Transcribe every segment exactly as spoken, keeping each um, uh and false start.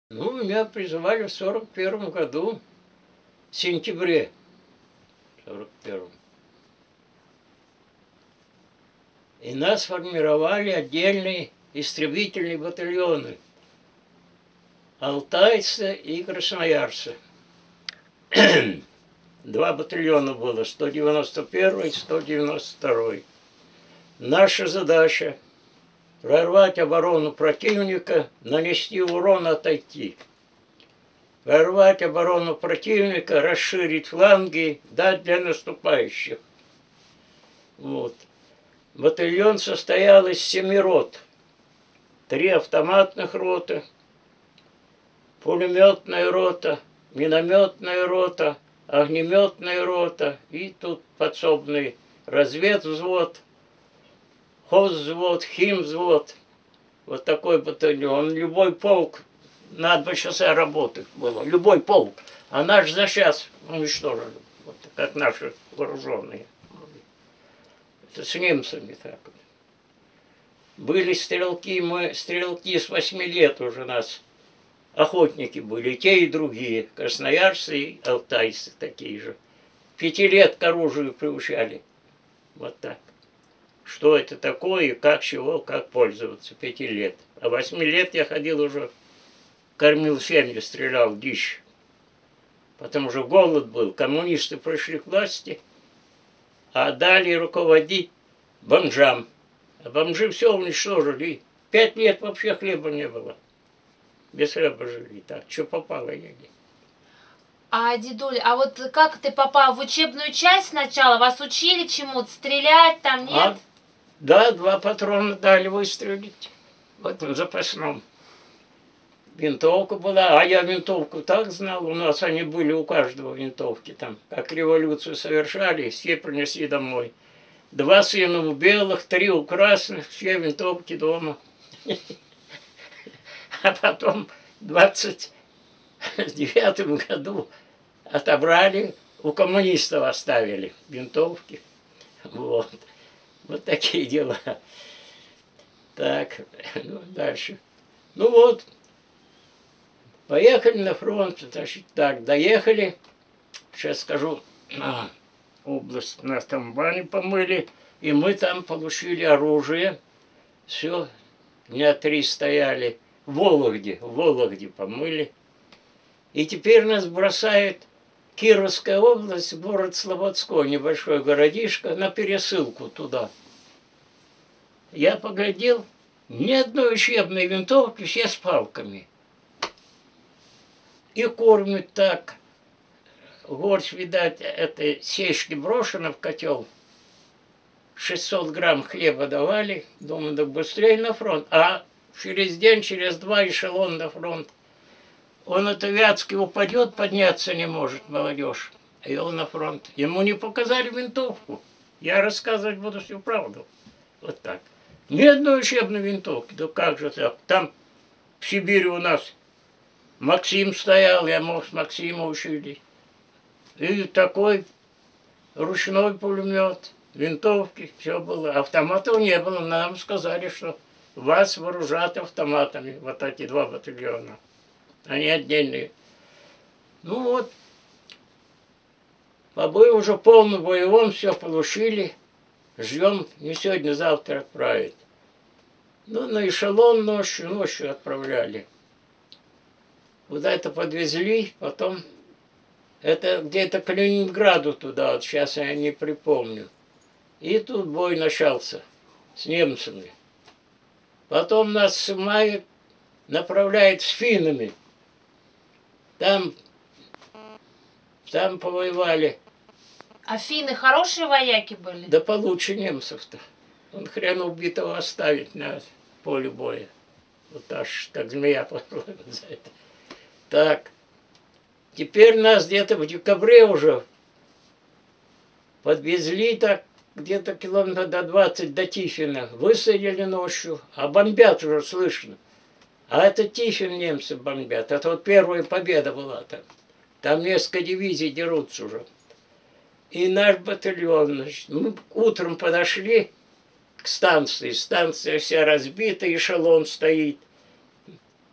Ну, меня призывали в сорок первом году, в сентябре сорок первом. И нас формировали отдельные истребительные батальоны. Алтайцы и красноярцы. Два батальона было, сто девяносто первый и сто девяносто второй. Наша задача – прорвать оборону противника, нанести урон, отойти. Прорвать оборону противника, расширить фланги, дать для наступающих. Вот. Батальон состоял из семи рот. Три автоматных роты, пулеметная рота, минометная рота, огнеметная рота и тут подсобный разведвзвод, хозвзвод, химвзвод. Вот такой батальон. Любой полк на два часа работы было. Любой полк. А наш за час уничтожили. Вот, как наши вооруженные. Это с немцами так вот. Были стрелки, мы стрелки с восьми лет уже нас. Охотники были, те и другие. Красноярцы и алтайцы такие же. Пяти лет к оружию приучали. Вот так. Что это такое, как, чего, как пользоваться. Пяти лет. А восьми лет я ходил уже, кормил семью, стрелял в дичь. Потому что голод был. Коммунисты пришли к власти, а дали руководить бомжам. А бомжи все уничтожили. Пять лет вообще хлеба не было. Без хлеба жили. Так, что попало, ели. А, дедуль, а вот как ты попал в учебную часть сначала? Вас учили чему-то? Стрелять там, нет? А, да, два патрона дали выстрелить в этом запасном. Винтовка была, а я винтовку так знал, у нас они были у каждого винтовки там. Как революцию совершали, все принесли домой. Два сына у белых, три у красных, все винтовки дома. А потом в двадцать девятом году отобрали, у коммунистов оставили винтовки. Вот. Вот такие дела. Так, ну, дальше. Ну вот, поехали на фронт, значит, так, доехали. Сейчас скажу, а, область, нас там бани помыли, и мы там получили оружие. Все, дня три стояли. В Вологде, в Вологде помыли. И теперь нас бросает Кировская область, город Слободской, небольшой городишко, на пересылку туда. Я поглядел, ни одной учебной винтовки, все с палками. И кормят так. Горсть, видать, этой сечки брошена в котел. шестьсот грамм хлеба давали. Думаю, да быстрее на фронт. А через день, через два эшелон на фронт. Он это Вятский упадет, подняться не может, молодежь. И он на фронт. Ему не показали винтовку. Я рассказывать буду всю правду. Вот так. Ни одной учебной винтовки. Да как же так? Там в Сибири у нас Максим стоял, я мог с Максима учили. И такой ручной пулемет, винтовки, все было. Автоматов не было. Нам сказали, что вас вооружат автоматами. Вот эти два батальона. Они отдельные. Ну вот, побой уже полным боевом, все получили. Ждем, не сегодня, завтра отправить. Ну, на эшелон ночью, ночью отправляли. Куда это подвезли, потом... Это где-то к Ленинграду туда, вот сейчас я не припомню. И тут бой начался с немцами. Потом нас с мая направляет с финнами. Там, там повоевали. А финны хорошие вояки были? Да получше немцев-то. Он хрен убитого оставить на поле боя. Вот аж как змея пошла за это. Так. Теперь нас где-то в декабре уже подвезли так где-то километров до двадцать до Тифина. Высадили ночью, а бомбят уже слышно. А это Тифин немцы бомбят. Это вот первая победа была там. Там несколько дивизий дерутся уже. И наш батальон, значит, мы утром подошли к станции. Станция вся разбита, эшелон стоит.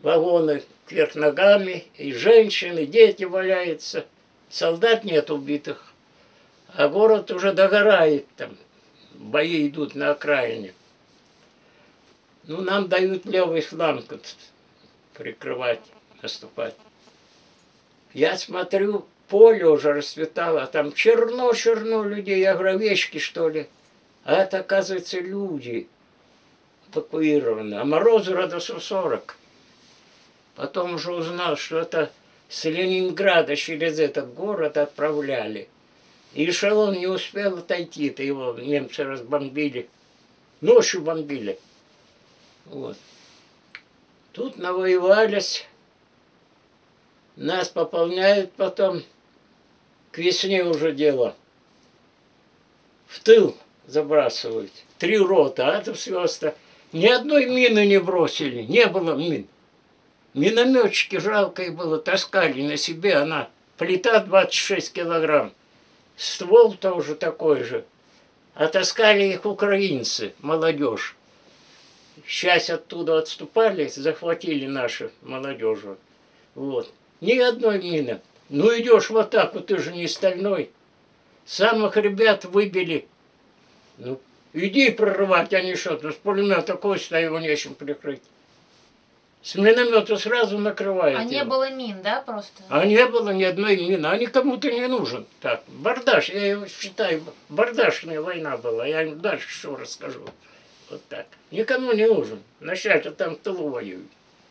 вагоны кверх ногами, и женщины, и дети валяются. Солдат нет убитых, а город уже догорает там. Бои идут на окраине. Ну, нам дают левый фланг прикрывать, наступать. Я смотрю, поле уже расцветало, а там черно-черно людей, я говорю, овечки, что ли? А это, оказывается, люди эвакуированы. А морозу градусов сорок. Потом уже узнал, что это с Ленинграда через этот город отправляли. И эшелон не успел отойти-то, его немцы разбомбили. Ночью бомбили. Вот. Тут навоевались. Нас пополняют потом. К весне уже дело. В тыл забрасывают. Три рота, а это все осталось. Ни одной мины не бросили. Не было мин. Минометчики жалко их было, таскали на себе. Она плита двадцать шесть килограмм. Ствол тоже такой же. А таскали их украинцы, молодежь. Часть оттуда отступали, захватили нашу молодежь. Вот. Ни одной мины. Ну идешь в атаку, ты же не стальной. Самых ребят выбили. Ну, иди прорывать, они что, ну с пулемета Костя его нечем прикрыть. С миномета сразу накрывают. А его. не было мин, да, просто? А не было ни одной мины. Они кому-то не нужен. Так, бардаш, я его считаю, бардашная война была. Я им дальше что расскажу. Вот так. Никому не нужен. Начать, а там в тылу воюют.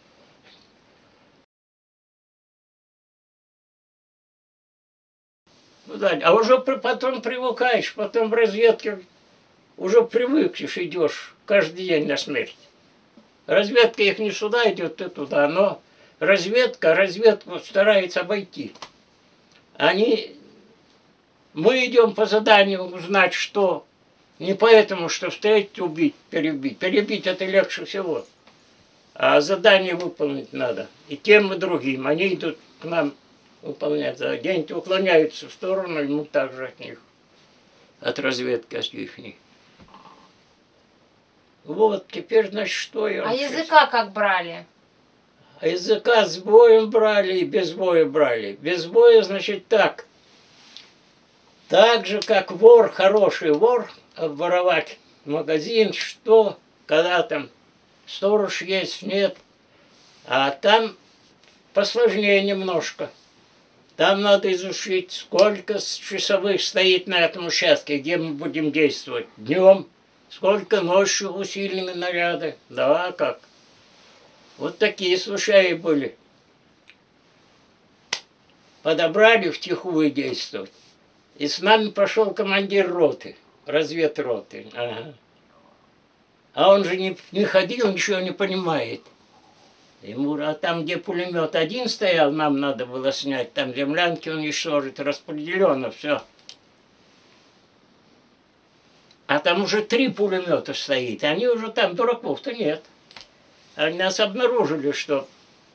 Ну да, а уже при, потом привыкаешь, потом в разведке уже привыкнешь, идешь каждый день на смерть. Разведка их не сюда идет, ты туда, но разведка разведку старается обойти. Они, мы идем по заданию узнать, что, не поэтому, что встретить, убить, перебить. Перебить это легче всего. А задание выполнить надо. И тем, и другим. Они идут к нам выполнять задание. Где-нибудь уклоняются в сторону, и мы также от них. От разведки от их. Вот, теперь, значит, что я... А языка как брали? А языка с боем брали и без боя брали. Без боя, значит, так. Так же, как вор, хороший вор, обворовать магазин, что, когда там сторож есть, нет. А там посложнее немножко. Там надо изучить, сколько часовых стоит на этом участке, где мы будем действовать. Днем, сколько ночью усилены наряды. Да, как. Вот такие случаи были. Подобрали втихую действовать. И с нами пошел командир роты, разведроты. Ага. А он же не, не ходил, ничего не понимает. Ему, а там, где пулемет один стоял, нам надо было снять, там землянки уничтожить, распределено все. А там уже три пулемета стоит, они уже там, дураков-то нет. Они нас обнаружили, что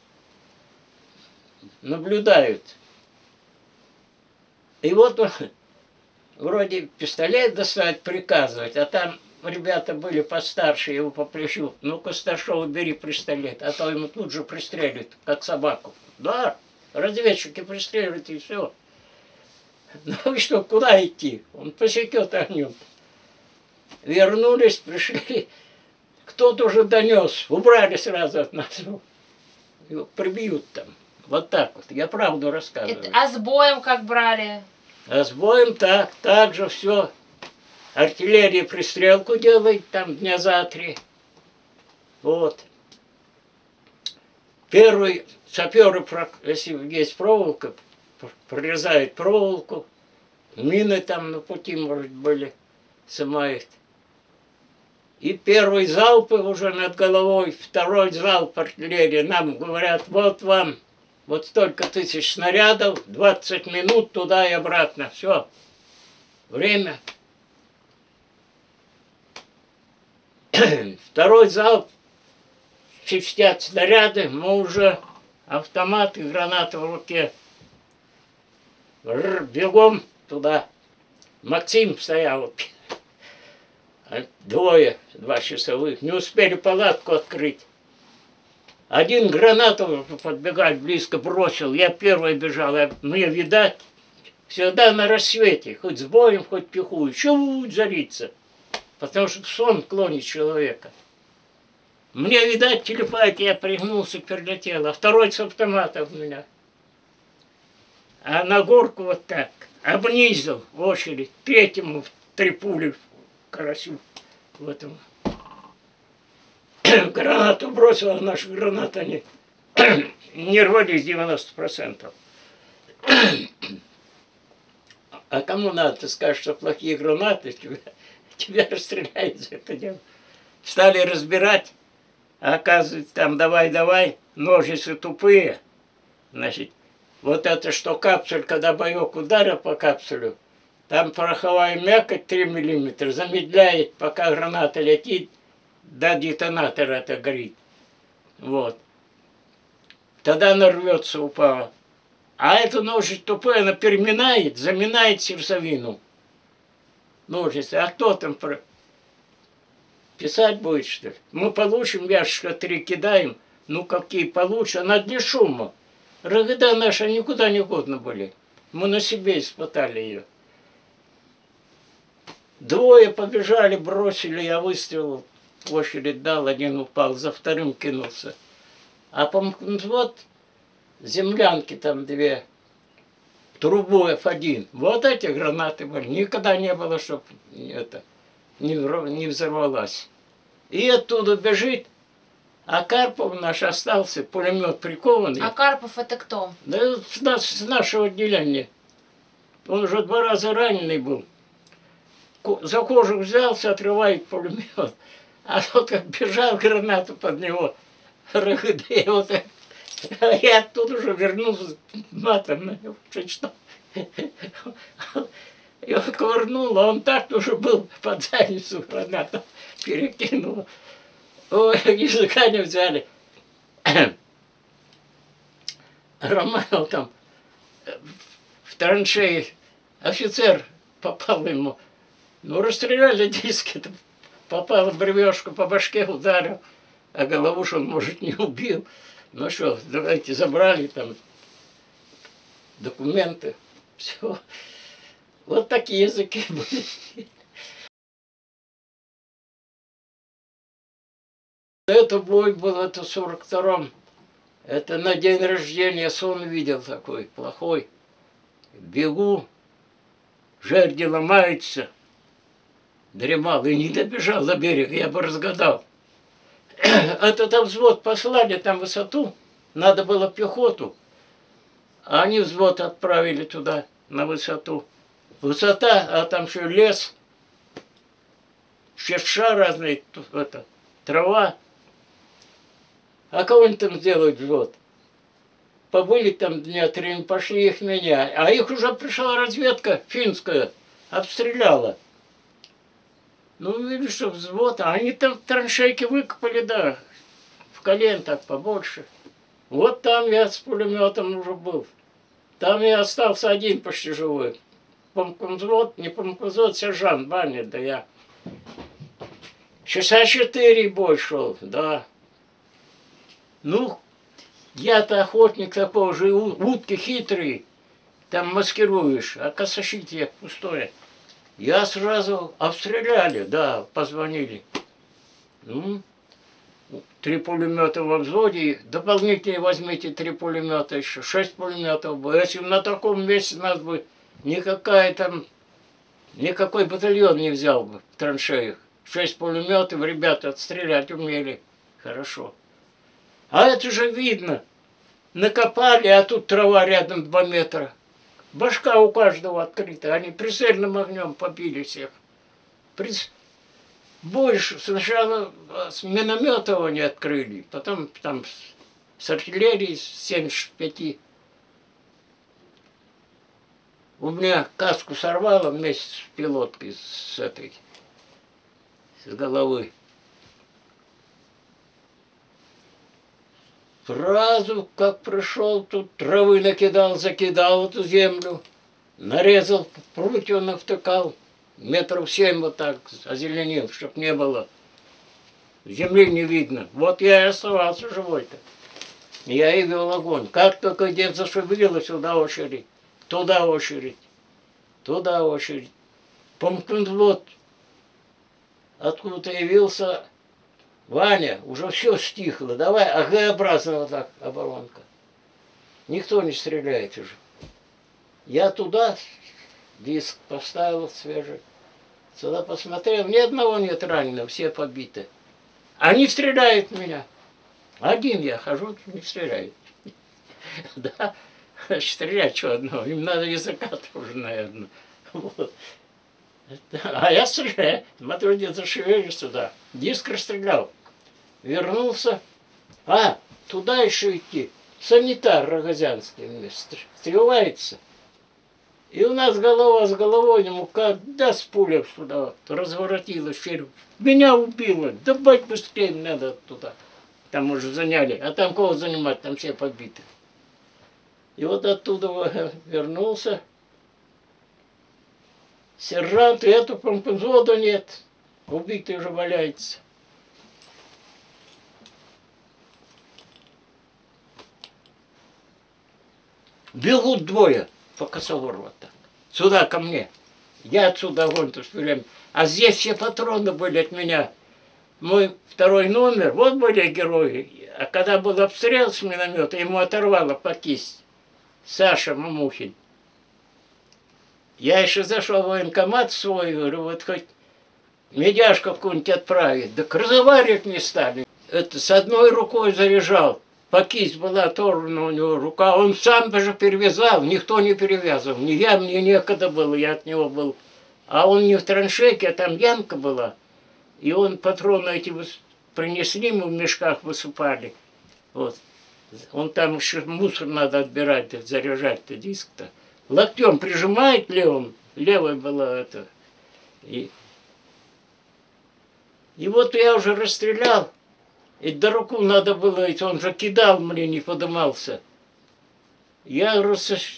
наблюдают. И вот он вроде пистолет достать, приказывать, а там ребята были постарше, его по плечу. Ну-ка, Старшова, бери пистолет, а то ему тут же пристрелят, как собаку. Да, разведчики пристрелят, и все. Ну и что, куда идти? Он посекет огнем. Вернулись, пришли. Кто-то уже донес, убрали сразу от нас. Его прибьют там. Вот так вот. Я правду рассказываю. Это, а с боем как брали? А с боем так, так же все. Артиллерия пристрелку делает там дня за три. Вот. Первый саперы, если есть проволока, прорезают проволоку. Мины там на пути, может, были, сымают. И первый залп уже над головой, второй залп артиллерии. Нам говорят, вот вам вот столько тысяч снарядов, двадцать минут туда и обратно. Все. Время. Второй залп, чистят снаряды, мы уже автомат и гранаты в руке. Р, бегом туда. Максим стоял. Двое, два часовых, не успели палатку открыть. Один гранату подбегать близко бросил, я первый бежал, я, мне видать, всегда на рассвете, хоть с боем, хоть пихую, чуть зариться, потому что в сон клонит человека. Мне, видать, телепать, я пригнулся, прилетел, а второй с автомата у меня. А на горку вот так, обнизил в очередь, третьему три пули в карасю в этом. Гранату бросил, а наши гранаты они не рвались девяносто процентов. А кому надо, ты скажешь, что плохие гранаты, тебя, тебя расстреляют за это дело. Стали разбирать, а оказывается, там давай-давай, ножницы тупые. Значит, вот это что капсуль, когда боек ударил по капсулю, там пороховая мякоть три миллиметра замедляет, пока граната летит, до детонатора это горит. Вот. Тогда она рвется, упала. А эту ножниц тупая, она переминает, заминает сердцевину. Ножницы. А кто там про... писать будет, что ли? Мы получим, ящика три кидаем. Ну, какие получше, она для шума. Рогода наши никуда не годны были. Мы на себе испытали ее. Двое побежали, бросили, я выстрелил, в очередь дал, один упал, за вторым кинулся. А по вот землянки там две, трубу эф один. Вот эти гранаты были. Никогда не было, чтобы это не, не взорвалась. И оттуда бежит, а Карпов наш остался, пулемет прикованный. А Карпов это кто? Да с, нас, с нашего отделения. Он уже два раза раненый был. За кожу взялся, отрывает пулемет. А тот как бежал, гранату под него. РГД, вот это. А я оттуда уже вернулся матом на него. Что? И он ковырнул, а он так уже был под задницу гранату перекинул. Ой, языка не взяли. Романов там в траншеи офицер попал ему. Ну, расстреляли диски, попал в бревешку, по башке ударил, а голову, что он, может, не убил. Ну что, давайте забрали там документы, все. Вот такие языки были. Это бой был, это в сорок втором. Это на день рождения сон видел такой, плохой. Бегу, жерди ломаются. Дремал и не добежал до берега, я бы разгадал. Это там взвод послали, там высоту, надо было пехоту. А они взвод отправили туда, на высоту. Высота, а там еще лес, шерша разные, это, трава. А кого они там сделают взвод? Побыли там дня три, пошли их менять. А их уже пришла разведка финская, обстреляла. Ну, видишь, что взвод, а они там траншейки выкопали, да, в колен так побольше. Вот там я с пулеметом уже был. Там я остался один почти живой. Помкомзвод, не помкомзвод, сержант Баннет, да я. Часа четыре бой шел, да. Ну, я-то охотник такой же, утки хитрые, там маскируешь, а косошитие пустое. Я сразу обстреляли, да, позвонили. Ну, три пулемета во взводе, дополнительно возьмите три пулемета еще, шесть пулеметов было. Если бы на таком месте нас бы никакая там, никакой батальон не взял бы в траншеях. Шесть пулеметов, ребята отстрелять умели хорошо. А это же видно. Накопали, а тут трава рядом два метра. Башка у каждого открыта. Они прицельным огнем побили всех. Приц... Больше. Сначала с минометов они открыли. Потом там с артиллерии с семьдесят пяти. У меня каску сорвало вместе с пилоткой, с этой, с головы. Сразу, как пришел, тут травы накидал, закидал эту землю, нарезал, прутья навтыкал, метров семь вот так озеленил, чтоб не было. Земли не видно. Вот я и оставался живой-то. Я и вел огонь. Как только где зашевелилось, сюда очередь, туда очередь, туда очередь. Помню, вот откуда-то явился Ваня, уже все стихло. Давай, а Г-образно вот так оборонка. Никто не стреляет уже. Я туда диск поставил свежий. Сюда посмотрел, ни одного нет раненого, все побиты. Они стреляют в меня. Один я хожу, не стреляют. Да, стрелять что одно, им надо языка тоже, наверное. Вот. А я стреляю, смотрю, где зашевелишь сюда. Диск расстрелял. Вернулся. А, туда еще идти. Санитар Рогозянский стреляется. И у нас голова с головой ему как даст пуля сюда, разворотилась вперед. Меня убило. Давай быстрее надо туда. Там уже заняли. А там кого занимать? Там все побиты. И вот оттуда вернулся. Сержант, и эту помпонзода нет. Убитый уже валяется. Бегут двое по косогору вот так. Сюда ко мне. Я отсюда огонь то все время. А здесь все патроны были от меня. Мой второй номер, вот были герои. А когда был обстрел с миномета, ему оторвало по кисть. Саша Мамухин. Я еще зашел в военкомат свой, говорю, вот хоть медяшку какую-нибудь отправить. Да разговаривать не стали. Это с одной рукой заряжал. По кисть была оторвана у него рука. Он сам даже перевязал, никто не перевязывал. Ни я, мне некогда было, я от него был. А он не в траншейке, а там ямка была. И он патроны эти принесли, мы в мешках высыпали. Вот. Он там еще мусор надо отбирать, заряжать-то диск-то. Локтем прижимает левым, левой была это. И, и вот я уже расстрелял. И до руку надо было, он же кидал мне, не подымался. Я говорю,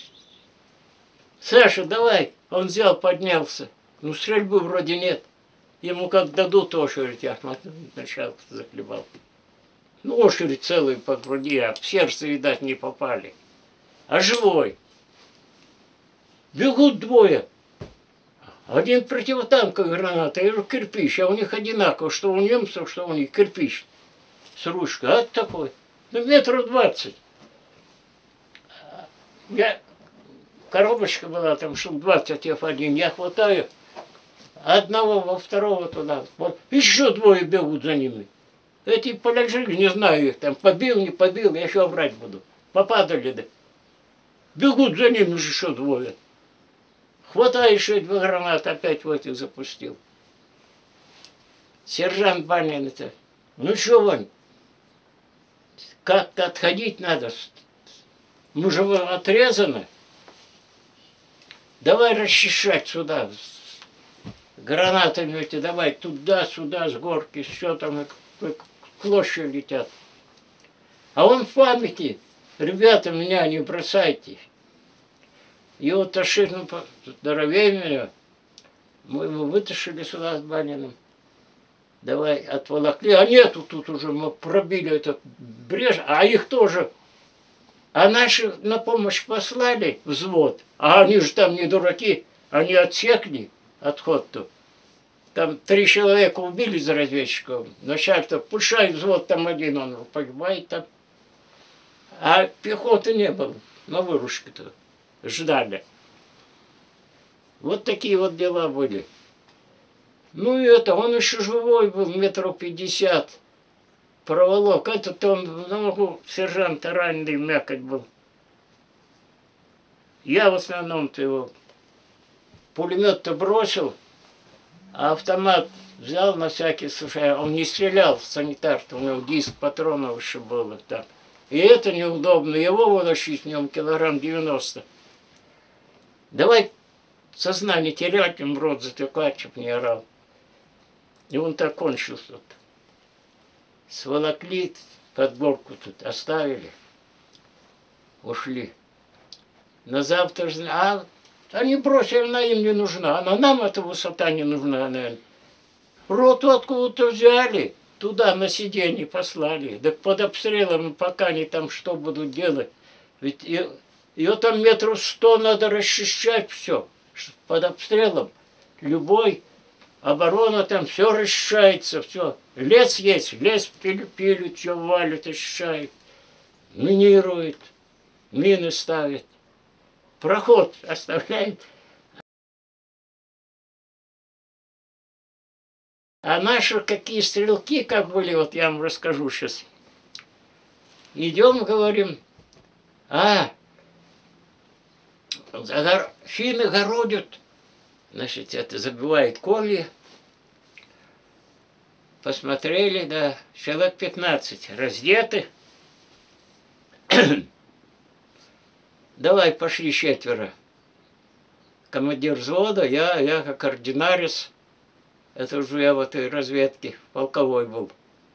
Саша, давай. Он взял, поднялся. Ну, стрельбы вроде нет. Ему как дадут очередь, я сначала захлебал. Ну, очередь целую по груди, а в сердце, видать, не попали. А живой. Бегут двое. Один противотанковая граната, я говорю, кирпич, а у них одинаково, что у немцев, что у них кирпич. С ручкой, а такой, ну метров двадцать. Я, коробочка была там, штук двадцать эф один, я хватаю одного во второго туда, вот, еще двое бегут за ними. Эти положили, не знаю их там, побил, не побил, я еще врать буду. Попадали, да. Бегут за ними еще двое. Хватаю еще две гранаты, опять в этих запустил. Сержант Банин это, ну что, Вань? Как-то отходить надо. Мы же отрезаны. Давай расчищать сюда. Гранатами эти давай туда-сюда с горки. Все там клочья летят. А он в памяти. Ребята, меня не бросайте. И вот Ташин, здоровее меня. Мы его вытащили сюда с Баниным. Давай отволокли. А нету тут уже, мы пробили этот брешь, а их тоже. А наши на помощь послали взвод. А они же там не дураки. Они отсекли отход-то. Там три человека убили за разведчиков. Начальство, пушай взвод, там один, он погибает там. А пехоты не было. На выручке-то ждали. Вот такие вот дела были. Ну и это, он еще живой был, метров пятьдесят. Проволок. Этот он в ногу сержанта раненый мякоть был. Я в основном-то его пулемет-то бросил, а автомат взял на всякий случай. Он не стрелял в санитар-то, у него диск патронов еще было там. И это неудобно. Его вытащить в нем килограмм девяносто. Давай сознание терять, им в рот затыкать, чтоб не орал. И он так кончился. Сволокли, подборку тут оставили, ушли. На завтра, а они бросили, она им не нужна, а нам эта высота не нужна, наверное. Роту откуда-то взяли, туда на сиденье послали. Так под обстрелом, пока они там что будут делать. Ведь ее там метров сто надо расчищать все. Под обстрелом. Любой оборона там все расчищается, все. Лес есть, лес пилят, все валят, очищают. Минирует, мины ставят. Проход оставляет. А наши какие стрелки, как были, вот я вам расскажу сейчас. Идем, говорим, а, финны городят, значит, это забивает колья. Посмотрели, да, человек пятнадцать, раздеты. Давай, пошли четверо. Командир взвода, я, я как ординарец. Это уже я в этой разведке полковой был.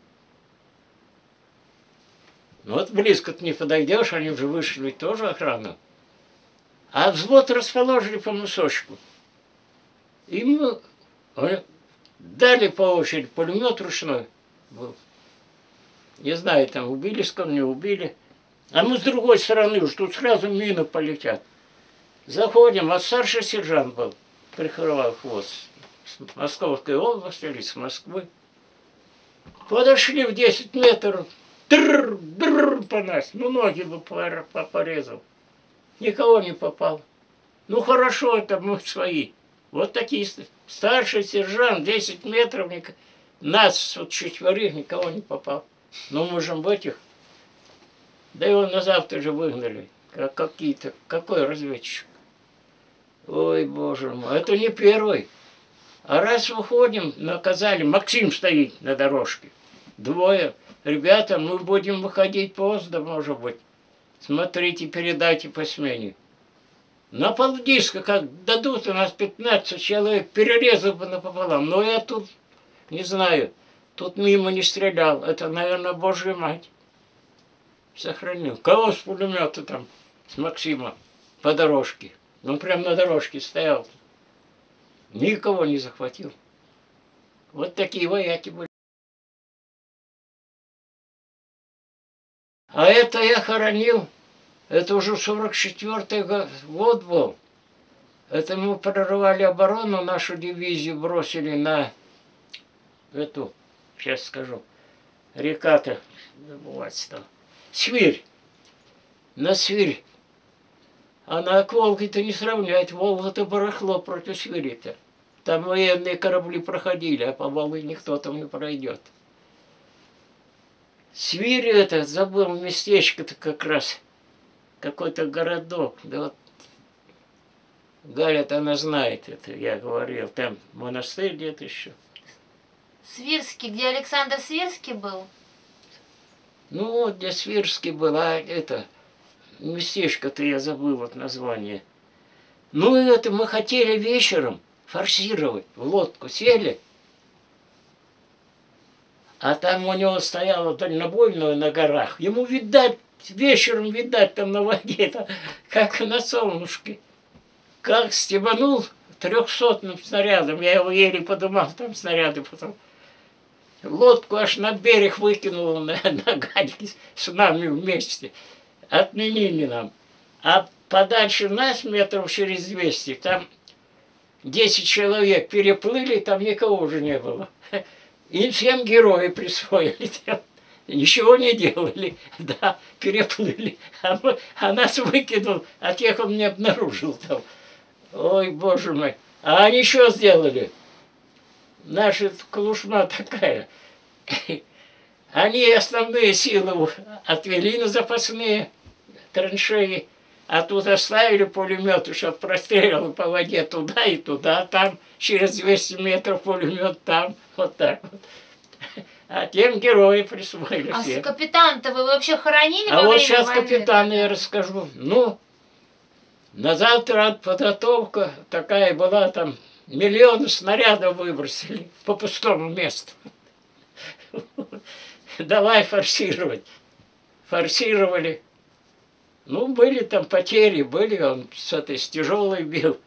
Ну вот близко-то не подойдешь, они уже вышли тоже охрану. А взвод расположили по мусочку. Им дали по очереди пулемет ручной был. Не знаю, там убили с кем, не убили. А мы с другой стороны уж тут сразу мины полетят. Заходим, а старший сержант был, прикрывал хвост. С Московской области или с Москвы. Подошли в десять метров. Тррр, тррр по нас. Ну, ноги бы порезал. Никого не попал. Ну, хорошо, это мы свои. Вот такие. Старший сержант, десять метров. Нас, вот четверых, никого не попал. Ну, мы же в этих. Да его на завтра же выгнали. Как какие-то. Какой разведчик? Ой, боже мой. Это не первый. А раз выходим, наказали. Максим стоит на дорожке. Двое. Ребята, мы будем выходить поздно, может быть. Смотрите, передайте по смене. На полдиска, как дадут, у нас пятнадцать человек, перерезал бы напополам. Но я тут, не знаю, тут мимо не стрелял. Это, наверное, Божья мать. Сохранил. Кого с пулемета там, с Максима, по дорожке. Он прям на дорожке стоял. Никого не захватил. Вот такие вояки были. А это я хоронил. Это уже сорок четвёртый год был. Это мы прорывали оборону, нашу дивизию бросили на эту, сейчас скажу, река-то, забывать стал. Свирь. На Свирь. А на Волге-то не сравнять. Волга-то барахло против Свири-то. Там военные корабли проходили, а по Волге никто там не пройдет. Свирь это, забыл местечко-то как раз. Какой-то городок. Да вот Галя-то она знает это, я говорил. Там монастырь где-то еще. Свирский, где Александр Свирский был? Ну вот, где Свирский был, а это, местечко-то я забыл вот название. Ну и это мы хотели вечером форсировать, в лодку сели. А там у него стояло дальнобойное на горах. Ему видать, вечером видать там на воде, там, как на солнышке. Как стебанул трехсотным снарядом. Я его еле подумал, там снаряды потом. Лодку аж на берег выкинул на, на гальке с нами вместе. Отменили нам. А подальше нас, метров через двести, там десять человек переплыли, там никого уже не было. Им всем герои присвоили. Ничего не делали. Да, переплыли. А, мы, а нас выкинул, а тех он не обнаружил там. Ой, боже мой. А они что сделали? Наша клушма такая. Они основные силы отвели на запасные траншеи, а тут оставили пулеметы, чтобы простреливал по воде туда и туда, там через двести метров пулемет, там, вот так вот. А тем герои присвоили А все. с капитана-то вы вообще хоронили А во вот время сейчас войны? капитана я расскажу. Ну, на завтра подготовка такая была, там миллионы снарядов выбросили по пустому месту. Давай форсировать. Форсировали. Ну, были там потери, были, он с этой с тяжелой бил.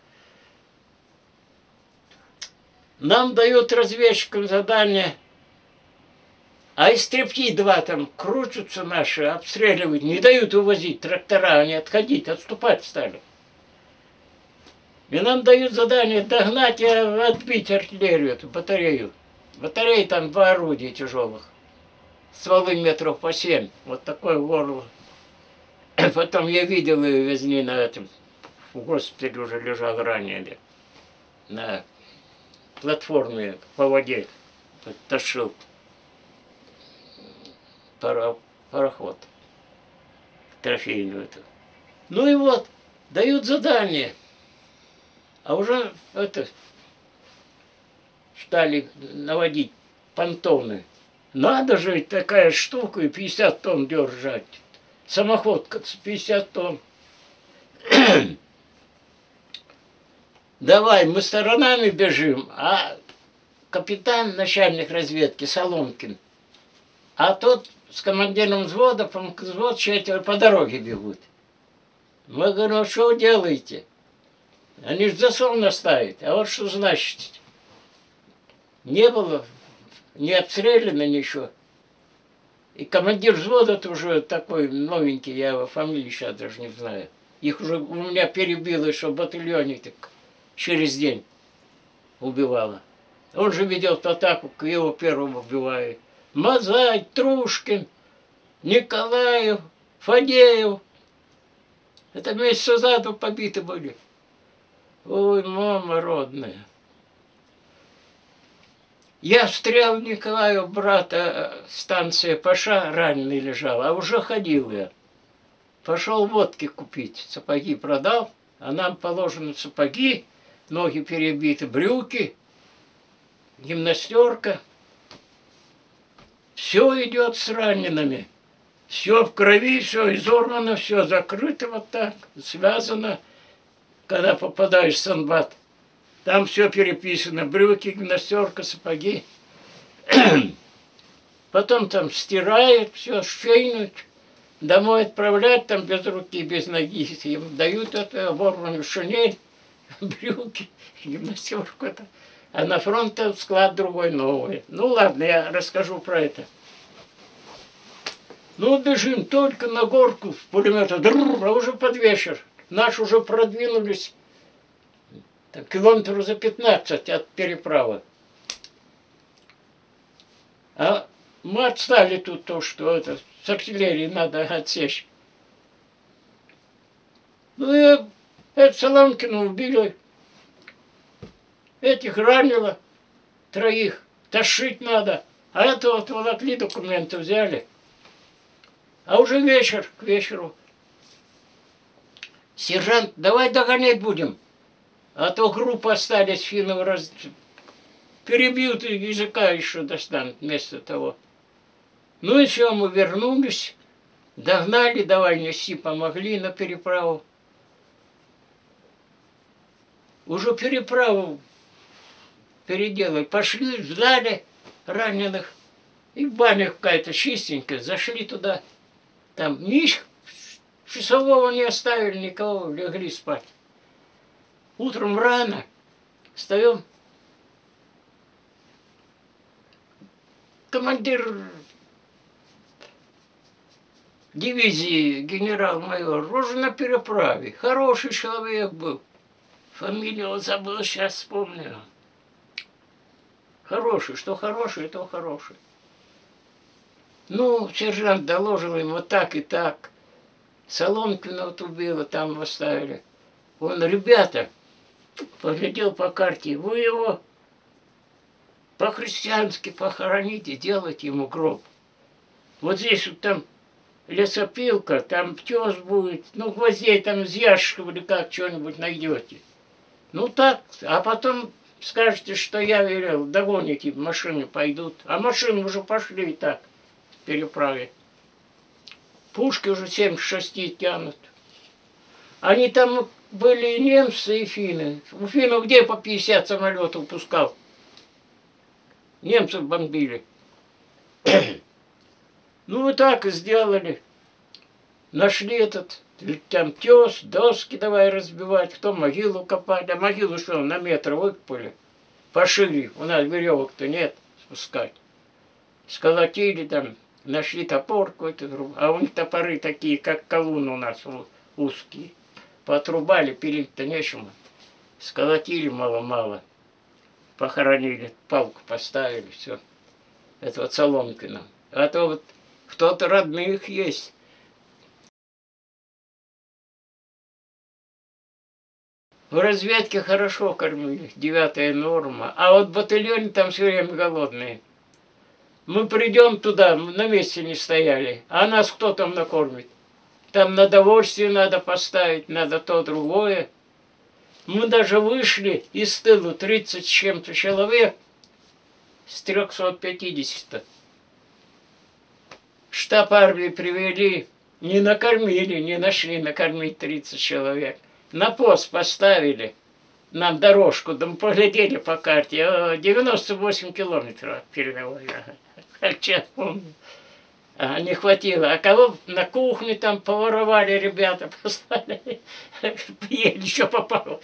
Нам дают разведчикам задание А истребки два там крутятся наши, обстреливают, не дают увозить трактора, они отходить, отступать стали. И нам дают задание догнать и отбить артиллерию, эту батарею. Батареи там два орудия тяжелых. Стволы метров по семь. Вот такой горло. Потом я видел ее везли на этом. В госпитале уже лежал раненый. На платформе по воде. Тащил паро, пароход. Трофейную эту. Ну и вот, дают задание. А уже это стали наводить понтоны. Надо же такая штука и пятьдесят тонн держать. Самоход пятьдесят тонн. Давай, мы сторонами бежим, а капитан, начальник разведки Соломкин, а тот с командиром взвода, взвод четверо по дороге бегут. Мы говорим, а что вы делаете? Они же засов наставят. А вот что значит? Не было, не обстреляно ничего. И командир взвода уже такой новенький, я его фамилию сейчас даже не знаю. Их уже у меня перебило, что в батальоне так через день убивало. Он же ведет атаку, к его первому убиваю. Мазай, Трушкин, Николаев, Фадеев. Это месяц назад побиты были. Ой, мама родная. Я встрял Николаю, брата, станция Паша, раненый лежал, а уже ходил я. Пошел водки купить, сапоги продал, а нам положены сапоги, ноги перебиты, брюки, гимнастерка. Все идет с ранеными. Все в крови, все изорвано, все закрыто вот так, связано. Когда попадаешь в санбат, там все переписано. Брюки, гимнастерка, сапоги. Потом там стирают, все, швейнут. Домой отправлять там без руки, без ноги. Им дают эту оборванную шинель, брюки, гимнастерку. -то. А на фронт склад другой новый. Ну ладно, я расскажу про это. Ну, бежим только на горку в пулемета, а уже под вечер. Наши уже продвинулись там, километров за пятнадцать от переправы. А мы отстали тут то, что это, с артиллерией надо отсечь. Ну и это Соломкина убили. Этих ранило троих. Тащить надо. А это вот волокли, документы взяли. А уже вечер, к вечеру. Сержант, давай догонять будем. А то группа остались финнов раз... Перебьют и языка еще достанут вместо того. Ну и все, мы вернулись. Догнали, давай неси, помогли на переправу. Уже переправу переделали. Пошли, ждали раненых. И баня какая-то чистенькая. Зашли туда. Там ничего. Часового не оставили никого, легли спать. Утром рано встаем. Командир дивизии, генерал-майор, уже на переправе. Хороший человек был. Фамилию забыл, сейчас вспомню. Хороший, что хороший, то хороший. Ну, сержант доложил им вот так и так. Соломкина вот убило, там оставили. Он, ребята, поглядел по карте, вы его по-христиански похороните, делайте ему гроб. Вот здесь вот там лесопилка, там тес будет, ну, гвоздей там из ящиков или как, что-нибудь найдете. Ну так, а потом скажете, что я велел, догоните, машины пойдут. А машины уже пошли и так, в переправе. Пушки уже семьдесят шесть тянут. Они там были и немцы, и финны. У финнов где по пятьдесят самолетов пускал? Немцев бомбили. Ну, вот так и сделали. Нашли этот, там тес, доски давай разбивать, кто могилу копать. А могилу что, на метр выкопали? Пошире, у нас веревок-то нет спускать. сколотили там, нашли топор какой-то, а у них топоры такие, как колун у нас, узкие. Поотрубали, пилить-то нечему. Сколотили мало-мало, похоронили, палку поставили, все. Это вот Соломкино. А то вот кто-то родных есть. В разведке хорошо кормили, девятая норма. А вот в батальоне там все время голодные. Мы придем туда, на месте не стояли. А нас кто там накормит? Там на довольствие надо поставить, надо то, другое. Мы даже вышли из тыла тридцать с чем-то человек с трёхсот пятидесяти. Штаб армии привели, не накормили, не нашли накормить тридцать человек. На пост поставили нам дорожку, да мы поглядели по карте, девяносто восемь километров передовой. Сейчас помню. А, не хватило. А кого на кухне там поворовали ребята, послали, еле еще попало.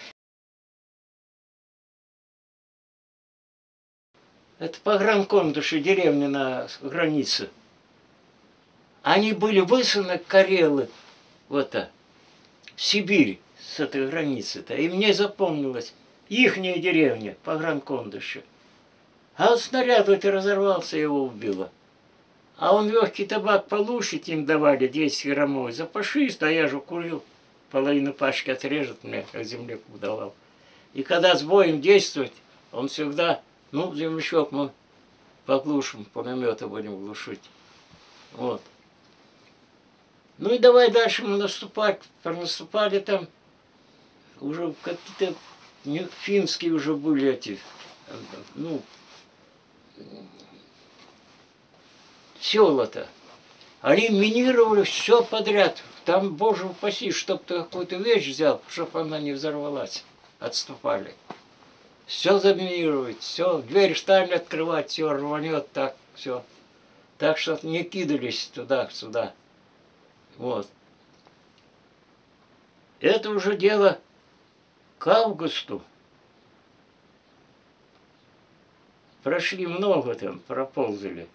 Это Погранкондыши, деревня на границе. Они были высланы, карелы, вот так, в Сибирь с этой границы-то. И мне запомнилось, ихняя деревня, Погранкондыши. А снаряд вот и разорвался, его убило. А он легкий табак получит, им давали десять граммов. Запашись, да я же курил. Половину пачки отрежет мне, как земляку давал. И когда с боем действовать, он всегда, ну, землячок мы поглушим, пулемета будем глушить. Вот. Ну и давай дальше мы наступать. Наступали там, уже какие-то финские уже были эти, ну, села-то. Они минировали все подряд. Там, боже упаси, чтоб ты какую-то вещь взял, чтобы она не взорвалась. Отступали. Все заминировать, все. Дверь стали открывать, все рванет так, все. Так что не кидались туда-сюда. Вот. Это уже дело к августу. Прошли много там, проползали.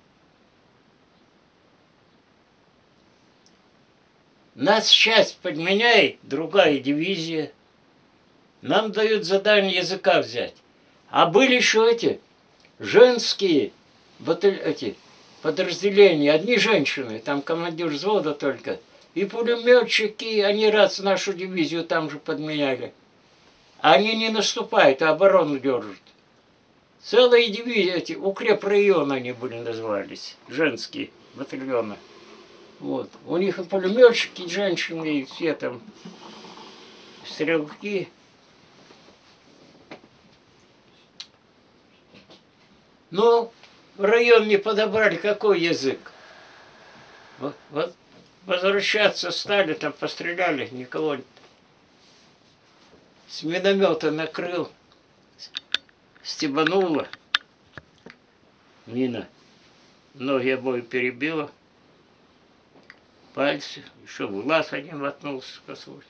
Нас часть подменяет, другая дивизия. Нам дают задание языка взять. А были еще эти женские баталь... эти подразделения, одни женщины, там командир взвода только. И пулеметчики, они раз нашу дивизию там же подменяли. Они не наступают, а оборону держат. Целые дивизии, эти укрепрайоны они были назывались, женские батальоны. Вот. У них и пулеметчики, и женщины, и все там стрелки. Но район не подобрали, какой язык. Вот, вот возвращаться стали, там постреляли, никого с миномета накрыл, стебануло, мина, ноги обои перебила, пальцы, еще в глаз один воткнулся косой.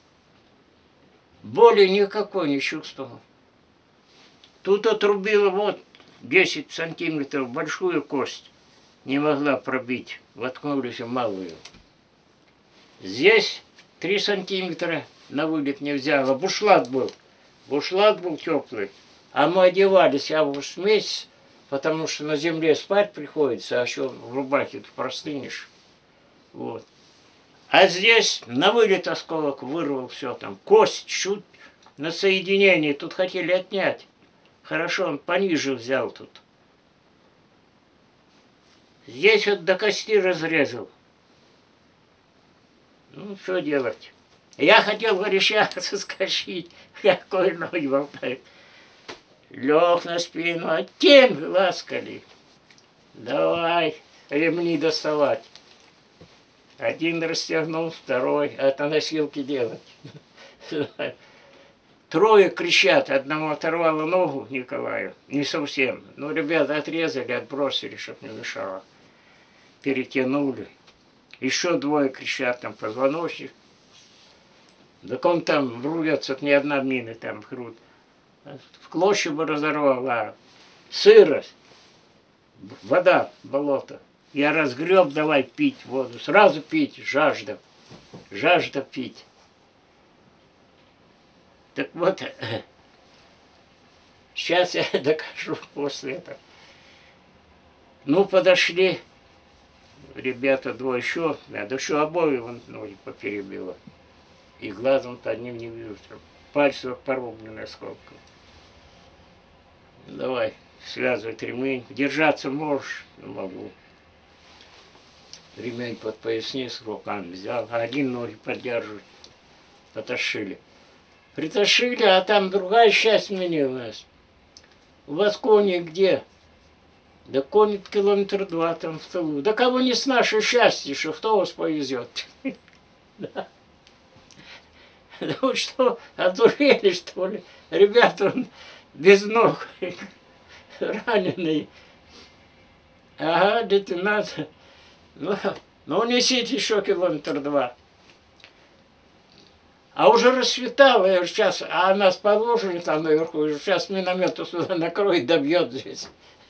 Боли никакой не чувствовал. Тут отрубило вот десять сантиметров большую кость, не могла пробить, воткнулись в малую. Здесь три сантиметра на вылет не взяла. Бушлат был. Бушлат был теплый. А мы одевались август месяц, потому что на земле спать приходится, а еще в рубахе ты простынешь. Вот. А здесь на вылет осколок вырвал все там. Кость чуть на соединении. Тут хотели отнять. Хорошо, он пониже взял тут. Здесь вот до кости разрезал. Ну, что делать? Я хотел горяча соскочить, какой ноги болтает. Лег на спину, а тем ласкали. Давай ремни доставать. Один расстегнул, второй, это носилки делать. Трое кричат, одному оторвало ногу Николаю, не совсем. Ну, ребята отрезали, отбросили, чтоб не мешало. Перетянули. Еще двое кричат, там позвоночник. Так он там врубется, ни одна мина там в грудь. В клочья бы разорвал, а сырость. вода, болото. Я разгреб, давай пить воду. Сразу пить, жажда. Жажда пить. Так вот, сейчас я докажу после этого. Ну, подошли ребята двое еще, да еще обои вон ноги поперебило. И глазом по одним не вижу. Пальцы порублены осколком. Давай, связывать ремень. Держаться можешь? Не могу. Ремень под поясницу руками взял, а один ноги поддерживать. Потащили. Притащили, а там другая часть сменилась. У вас кони где? Да кони километр два там в тылу. Да кого не с нашей счастья, что кто вас повезет? Да. Да вы что, одурели, что ли? Ребята, он без ног, раненый. Ага, лейтенант. Ну, ну, несите еще километр два. А уже рассветало, я сейчас, а нас положили там наверху, сейчас миномет сюда накроет, добьет здесь.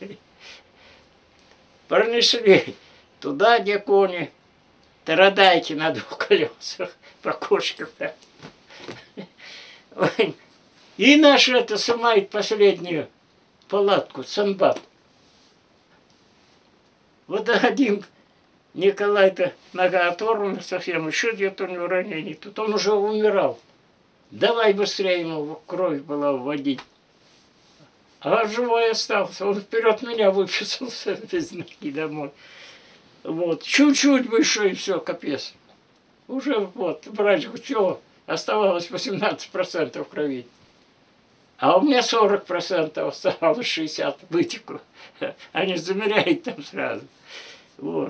Пронесли туда, где кони, тарадайки на двух колесах, по кошкам-то. И наш это сымает последнюю палатку, санбат. Вот один Николай-то нога оторвана совсем, еще где-то у него ранение, тут он уже умирал. Давай быстрее ему кровь была вводить. А живой остался, он вперед меня выписался без ноги домой. Вот, чуть-чуть выше и все, капец. Уже вот, врач, все, оставалось восемнадцать процентов крови. А у меня сорок процентов оставалось, шестьдесят вытекло. Они замеряют там сразу. Вот.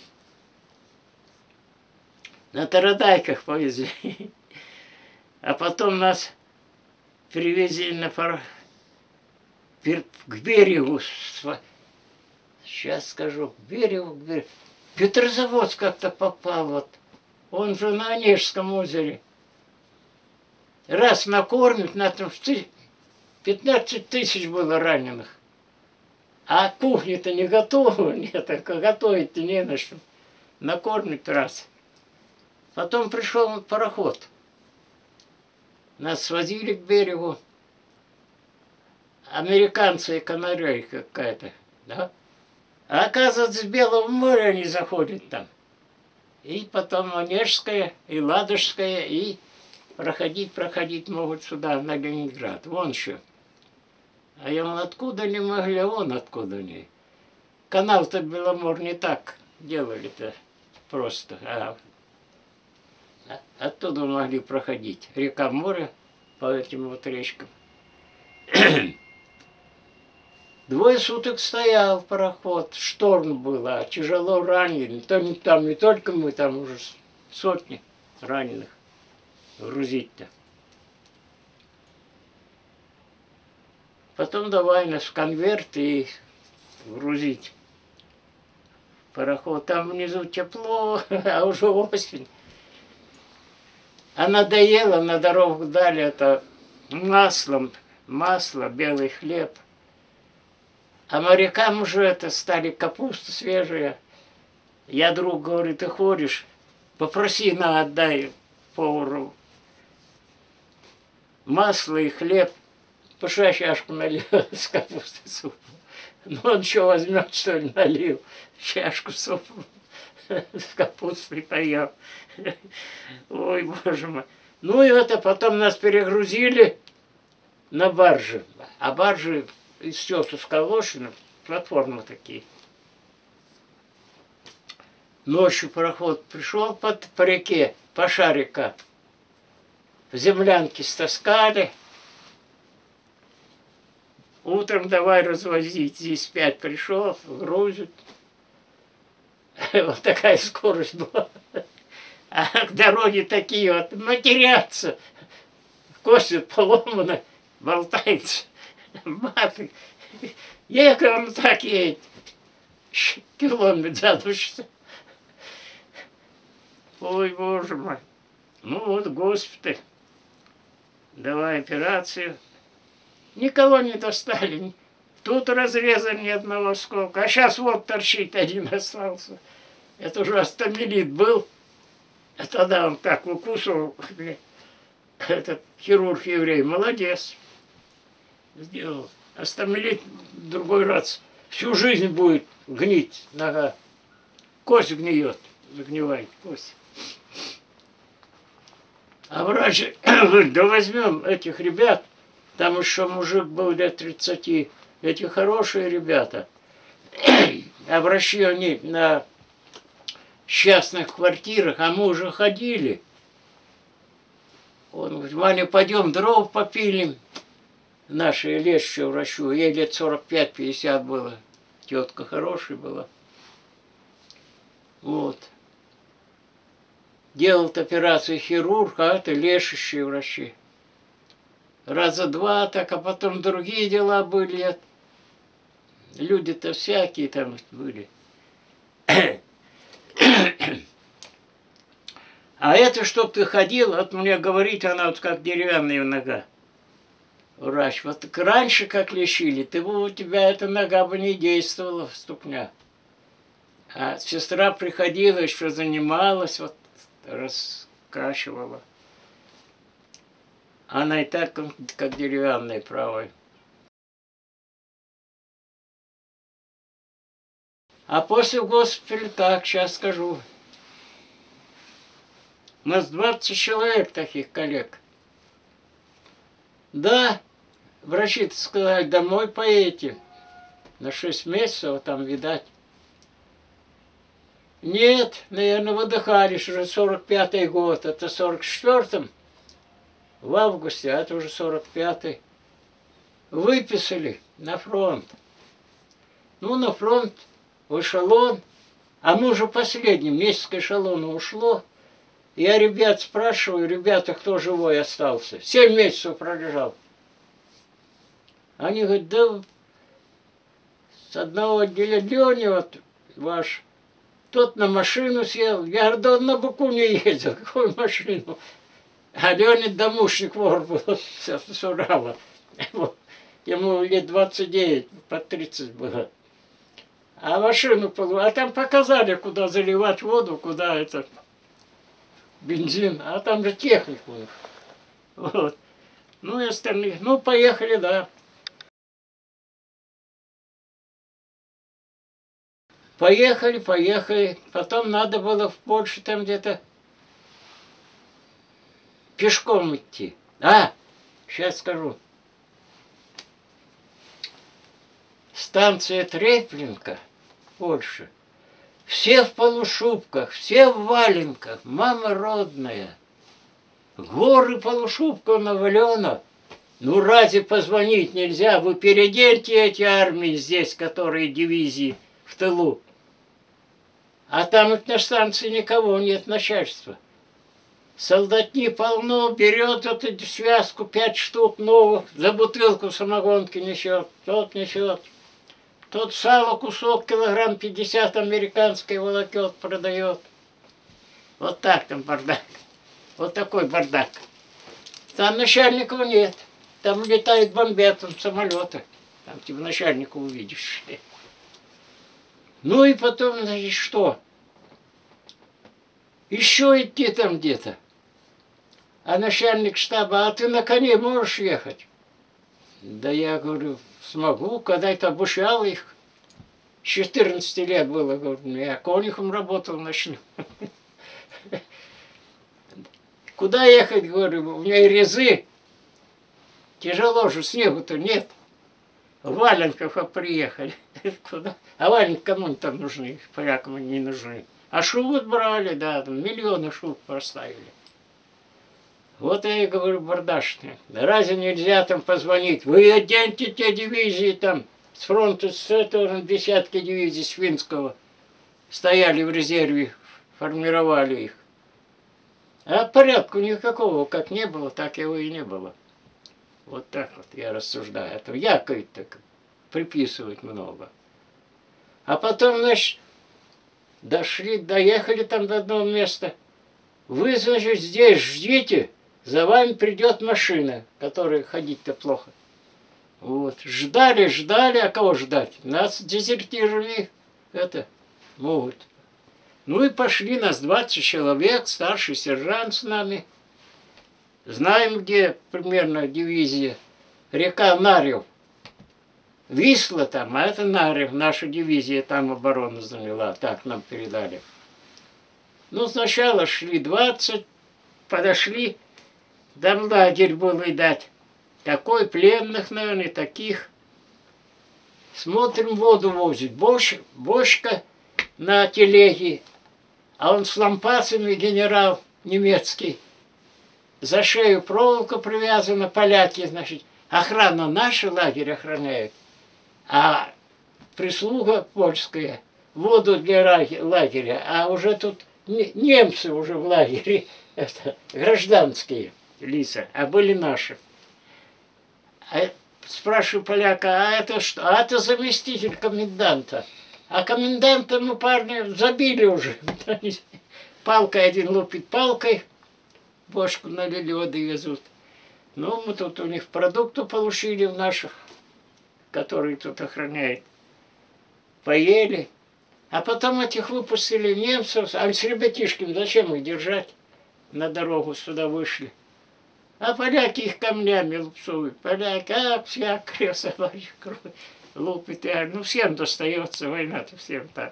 На тарадайках повезли. А потом нас привезли на пар... к берегу. Сейчас скажу, к берегу, к берегу. Петрозаводск как-то попал. Вот. Он же на Онежском озере. Раз накормит, на том, пятнадцать тысяч было раненых. А кухня-то не готова, нет, а готовить-то не на что. Накормит раз. Потом пришел пароход. Нас свозили к берегу. Американцы и канарей какая-то, да? А оказывается, с Белого моря они заходят там. И потом Онежская, и Ладожская, и проходить, проходить могут сюда, на Ленинград. Вон еще. А я мол, откуда не могли, а вон откуда не. Канал-то Беломор не так делали-то просто. А оттуда могли проходить. Река море по этим вот речкам. Двое суток стоял пароход, шторм был, а тяжело раненый. Там, там не только мы, там уже сотни раненых грузить-то. Потом давай нас в конверт и грузить. Пароход, там внизу тепло, а уже осень. А надоело, на дорогу дали это маслом, масло, белый хлеб. А морякам уже это стали капуста свежая. Я друг говорит, ты ходишь, попроси на, отдай повару масло и хлеб. Пошла чашку налил с капустой супу. Ну он что возьмет, что ли, налил чашку супу с капустой поел. Ой, боже мой. Ну и это потом нас перегрузили на баржи. А баржи из тесу сколочены, платформы такие. Ночью пароход пришел под, по реке, по шарика. Землянки стаскали. Утром давай развозить. Здесь пять пришел, грузит. Вот такая скорость была. А к дороге такие вот матерятся. Кости поломаны, болтается. Маты. Ехал он так едет. Километр задушится. Ой, боже мой. Ну вот госпиталь. Давай операцию. Никого не достали. Тут разреза ни одного осколка. А сейчас вот торчит один остался. Это уже астамилит был. А тогда он так укусывал. Этот хирург-еврей. Молодец. Сделал. Астамилит другой раз. Всю жизнь будет гнить нога. Кость гниет. Загнивает кость. А врач говорит, да возьмем этих ребят. Там еще мужик был лет тридцати. Эти хорошие ребята. Обращение на частных квартирах, а мы уже ходили. Он говорит, Ваня, пойдем дров попилим. Нашей лечащей врачу. Ей лет сорок пять пятьдесят было. Тетка хорошая была. Вот. Делал операцию хирург, а это лечащие врачи. Раза два, так, а потом другие дела были. Люди-то всякие там были. А это, чтоб ты ходил, вот мне говорит, она вот как деревянная нога. Врач, вот так раньше как лечили, ты бы, у тебя эта нога бы не действовала, ступня. А сестра приходила, еще занималась, вот раскачивала. Она и так, как деревянная, правой. А после госпиталя, так, сейчас скажу. У нас двадцать человек таких коллег. Да, врачи сказали, домой поедете. На шесть месяцев там, видать. Нет, наверное, выдыхались уже сорок пятый год. Это сорок четвёртом. В августе, а это уже сорок пятый. Выписали на фронт. Ну, на фронт, в эшелон. А мы уже последним, месяц к эшелону ушло. Я ребят спрашиваю, ребята, кто живой остался? Семь месяцев пролежал. Они говорят, да с одного отделения вот ваш, тот на машину сел. Я говорю, да он на Баку не ездил, какую машину? А Леонид домушник вор был с Урала. Ему лет двадцать девять, под тридцать было. А машину, а там показали, куда заливать воду, куда это... бензин, а там же техник у них. Вот. Ну и остальные. Ну, поехали, да. Поехали, поехали. Потом надо было в Польшу там где-то пешком идти. А, сейчас скажу. Станция Треплинка, Польша. Все в полушубках, все в валенках, мама родная. Горы полушубка навалено. Ну, разве позвонить нельзя? Вы передельте эти армии здесь, которые дивизии в тылу. А там на станции никого нет, начальства. Солдатни полно, берет вот эту связку, пять штук новых, за бутылку самогонки несет, тот несет. Тот сало кусок, килограмм пятьдесят американской волокет продает. Вот так там бардак. Вот такой бардак. Там начальников нет. Там летают, бомбят там самолеты. Там типа начальника увидишь. Ну и потом, значит, что? Еще идти там где-то. А начальник штаба, а ты на коне можешь ехать? Да я говорю, смогу, когда это обучал их. С четырнадцати лет было, говорю, я конюхом работал ночным. Куда ехать, говорю, у меня и резы. Тяжело же, снегу-то нет. В валенках приехали. Куда? А валенки кому там нужны, полякам не нужны. А шубы брали, да, там миллионы шуб поставили. Вот я и говорю, бардашные. Разве нельзя там позвонить? Вы оденьте те дивизии там с фронта, с этого десятки дивизий с Финского. Стояли в резерве, формировали их. А порядку никакого, как не было, так его и не было. Вот так вот я рассуждаю. Это якорь так приписывать много. А потом, значит, дошли, доехали там до одного места. Вы, значит, здесь ждите. За вами придет машина, которой ходить-то плохо. Вот. Ждали, ждали, а кого ждать? Нас дезертировали это могут. Ну и пошли нас двадцать человек, старший сержант с нами. Знаем, где примерно дивизия. Река Нарев. Висла там, а это Нарев. Наша дивизия там оборону заняла. Так нам передали. Ну, сначала шли двадцать, подошли. Там лагерь был, видать. Такой пленных, наверное, таких. Смотрим, воду возит. Бош, бочка на телеге. А он с лампасами, генерал немецкий. За шею проволока привязана, поляки, значит. Охрана наша, лагерь охраняет. А прислуга польская воду для лагеря. А уже тут немцы уже в лагере. Это гражданские лица, а были наши. А спрашиваю поляка, а это что? А это заместитель коменданта. А коменданта, ну, парни, забили уже. Палкой один лупит палкой, бошку налили, воды везут. Ну, мы тут у них продукту получили в наших, которые тут охраняют. Поели. А потом этих выпустили немцев. А с ребятишками зачем их держать? На дорогу сюда вышли. А поляки их камнями лупцуют. Поляки, а, вся собачья кровь лупит. Ну, всем достается, война-то всем так.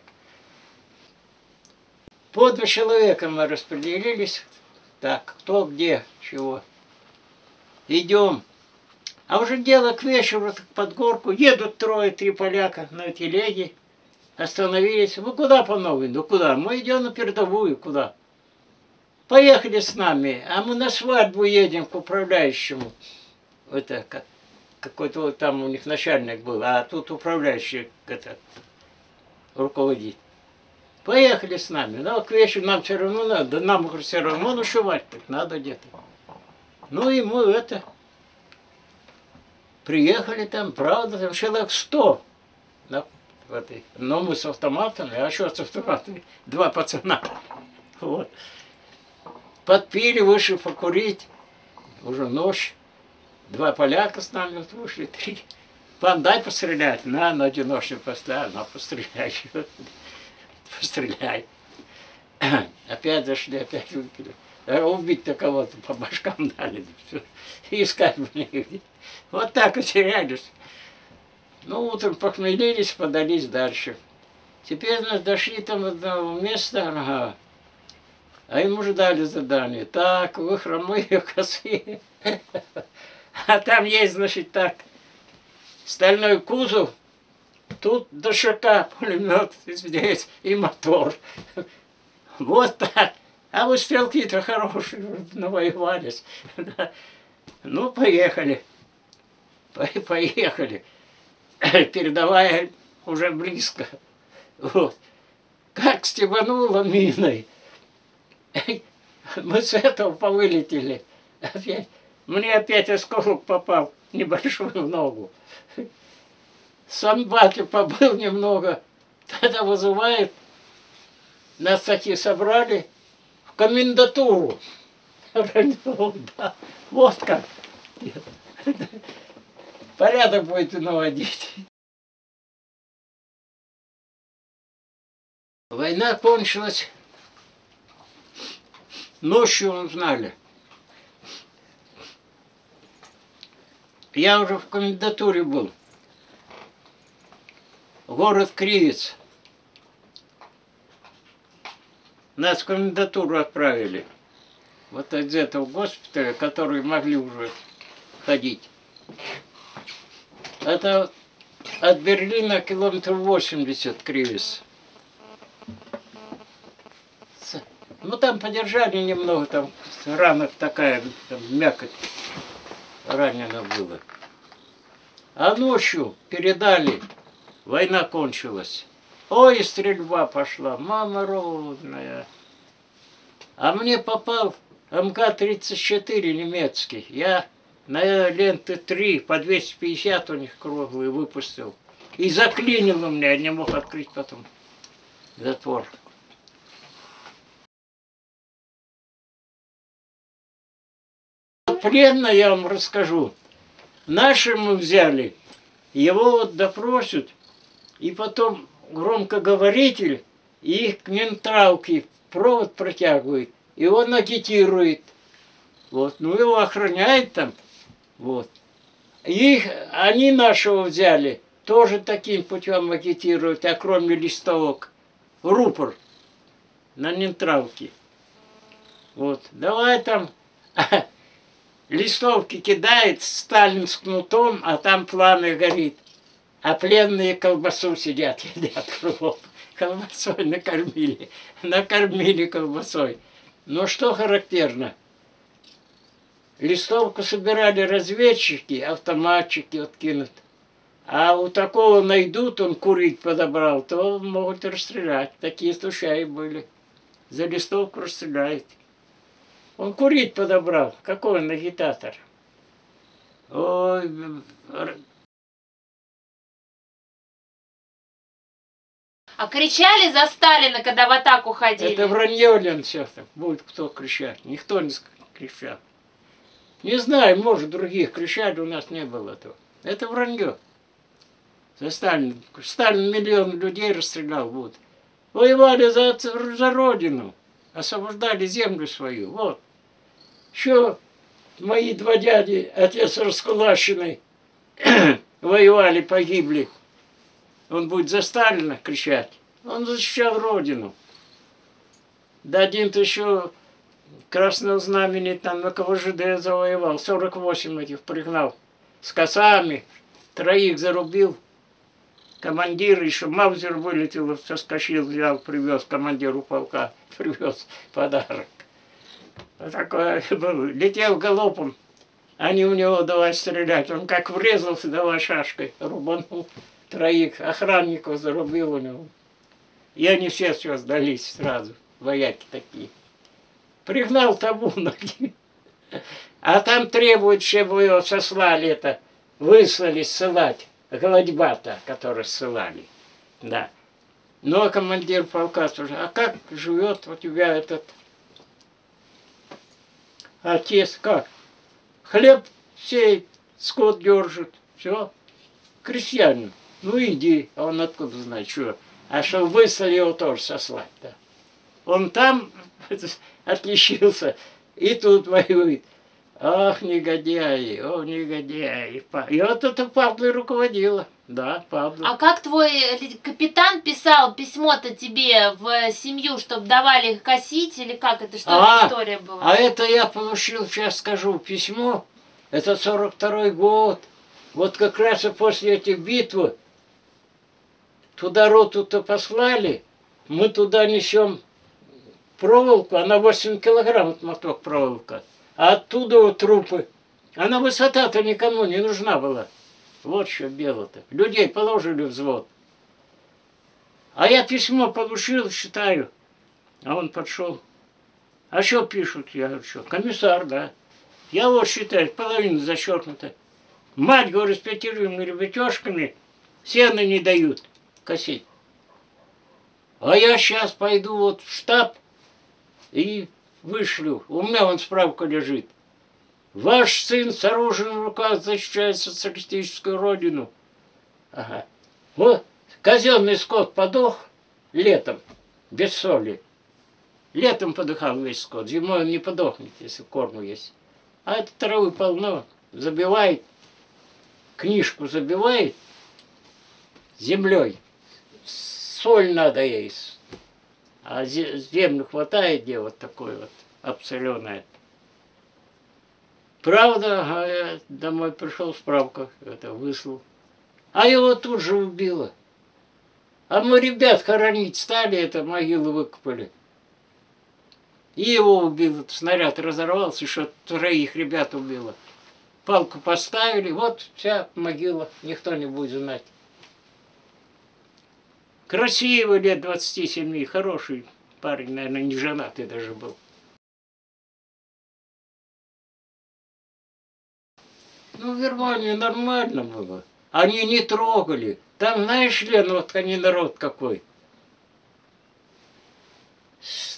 По два человека мы распределились. Так, кто где, чего. Идем. А уже дело к вечеру, под горку. Едут трое-три поляка на телеге. Остановились. Вы куда по новой? Ну куда? Мы идем на передовую. Куда? Поехали с нами. А мы на свадьбу едем к управляющему. Это как какой-то вот там у них начальник был. А тут управляющий это, руководит. Поехали с нами. Ну, к вечеру нам все равно надо. Да нам все равно ночевать так надо где-то. Ну и мы это... Приехали там, правда, там человек сто. Да, в этой. Но мы с автоматами, а что с автоматами? Два пацана. Вот. Подпили, вышли покурить. Уже ночь. Два поляка с нами вот вышли, три. Пан, дай пострелять. На, на одиночную поставь, на, постреляй. Постреляй. Опять зашли, опять выпили. А убить-то кого-то по башкам дали. И искать были где. Вот так и терялись. Ну, утром похмелились, подались дальше. Теперь нас дошли там до одного места, ага. А им уже дали задание. Так, вы хромые, косые. А там есть, значит, так, стальной кузов, тут ДШК, пулемет, здесь и мотор. Вот так. А вы стрелки-то хорошие, навоевались. Ну, поехали. Поехали. Передовая уже близко. Вот. Как стебануло миной. Мы с этого повылетели. Опять. Мне опять осколок попал небольшой в ногу. Сам батя побыл немного. Тогда вызывает. Нас такие собрали в комендатуру. Вот как. Порядок будет наводить. Война кончилась. Ночью узнали. Я уже в комендатуре был. Город Кривец. Нас в комендатуру отправили. Вот из этого госпиталя, которые могли уже ходить. Это от Берлина километров восемьдесят Кривец. Ну там подержали немного, там рана такая, там мякоть ранено было. А ночью передали, война кончилась. Ой, стрельба пошла, мама родная. А мне попал эм ка тридцать четыре немецкий. Я на ленты три по двести пятьдесят у них круглые выпустил. И заклинило меня, я не мог открыть потом затвор. Пленно я вам расскажу. Наши мы взяли, его вот допросят, и потом громкоговоритель, и их к менталке провод протягивает, и он агитирует. Вот, ну его охраняет там. Вот. Их, они нашего взяли, тоже таким путем агитируют, а кроме листовок. Рупор на нейтралке. Вот, давай там листовки кидает, Сталин с кнутом, а там пламя горит. А пленные колбасу сидят, едят кругом. Колбасой накормили. Накормили колбасой. Но что характерно? Листовку собирали разведчики, автоматчики вот кинут. А у такого найдут, он курить подобрал, то могут расстрелять. Такие случаи были. За листовку расстреляют. Он курить подобрал. Какой он агитатор? Ой, А кричали за Сталина, когда в атаку ходили? это вранье, Лен, все так. Будет кто кричать. Никто не кричал. Не знаю, может, других кричали, у нас не было этого. Это вранье. За Сталин. Сталин миллион людей расстрелял. Вот. Воевали за, за родину. Освобождали землю свою. Вот. Еще мои два дяди, отец раскулаченный, воевали, погибли. Он будет за Сталина кричать. Он защищал родину. Да один-то еще Красного Знамени там на КВЖД завоевал. сорок восемь этих пригнал. С косами. Троих зарубил. Командир еще Маузер вылетел, соскочил, взял, привез командиру полка. Привез подарок. Вот такое было. Летел галопом. Они у него давай стрелять. Он как врезался, давай шашкой. Рубанул. Троих охранников зарубил у него. И они все все сдались сразу. Вояки такие. Пригнал табун. А там требуют, чтобы его сослали это. Выслали ссылать. Голодьба-то, которые ссылали. Да. Но командир полка тоже. А как живет у тебя этот отец? Как? Хлеб сеет, скот держит. Все. Крестьянин. Ну иди. А он откуда знает, что? А что выслали его тоже сослать-то. Он там отличился и тут воюет. Ах, негодяи, о, негодяи. И вот это Павла руководила. Да, Павла. А как твой капитан писал письмо-то тебе в семью, чтобы давали их косить, или как это, что а, за история была? А это я получил, сейчас скажу, письмо. Это сорок второй год. Вот как раз и после этих битв туда роту-то послали. Мы туда несем проволоку, она восемь килограмм, вот моток проволока. А оттуда вот трупы. Она высота-то никому не нужна была. Вот что дело-то. Людей положили в взвод. А я письмо получил, читаю. А он подошел. А что пишут? Я говорю, что? Комиссар, да. Я вот считаю, половина зачеркнута. Мать, говорю, с пятерыми ребятешками сено не дают косить. А я сейчас пойду вот в штаб и вышлю. У меня вон справка лежит. Ваш сын с оружием в руках защищает социалистическую родину. Ага. Вот казенный скот подох летом, без соли. Летом подыхал весь скот. Зимой он не подохнет, если корму есть. А это травы полно. Забивает, книжку забивает землей. Соль надо есть. А землю хватает, где вот такой вот обсоленное. Правда, а я домой пришел, справка это выслал. А его тут же убило. А мы ребят хоронить стали, это могилу выкопали. И его убило, снаряд разорвался, еще троих ребят убило. Палку поставили, вот вся могила, никто не будет знать. Красивый, лет двадцати семи, хороший парень, наверное, не женатый даже был. Ну, в Германии нормально было. Они не трогали. Там, знаешь ли, ну, вот они народ какой.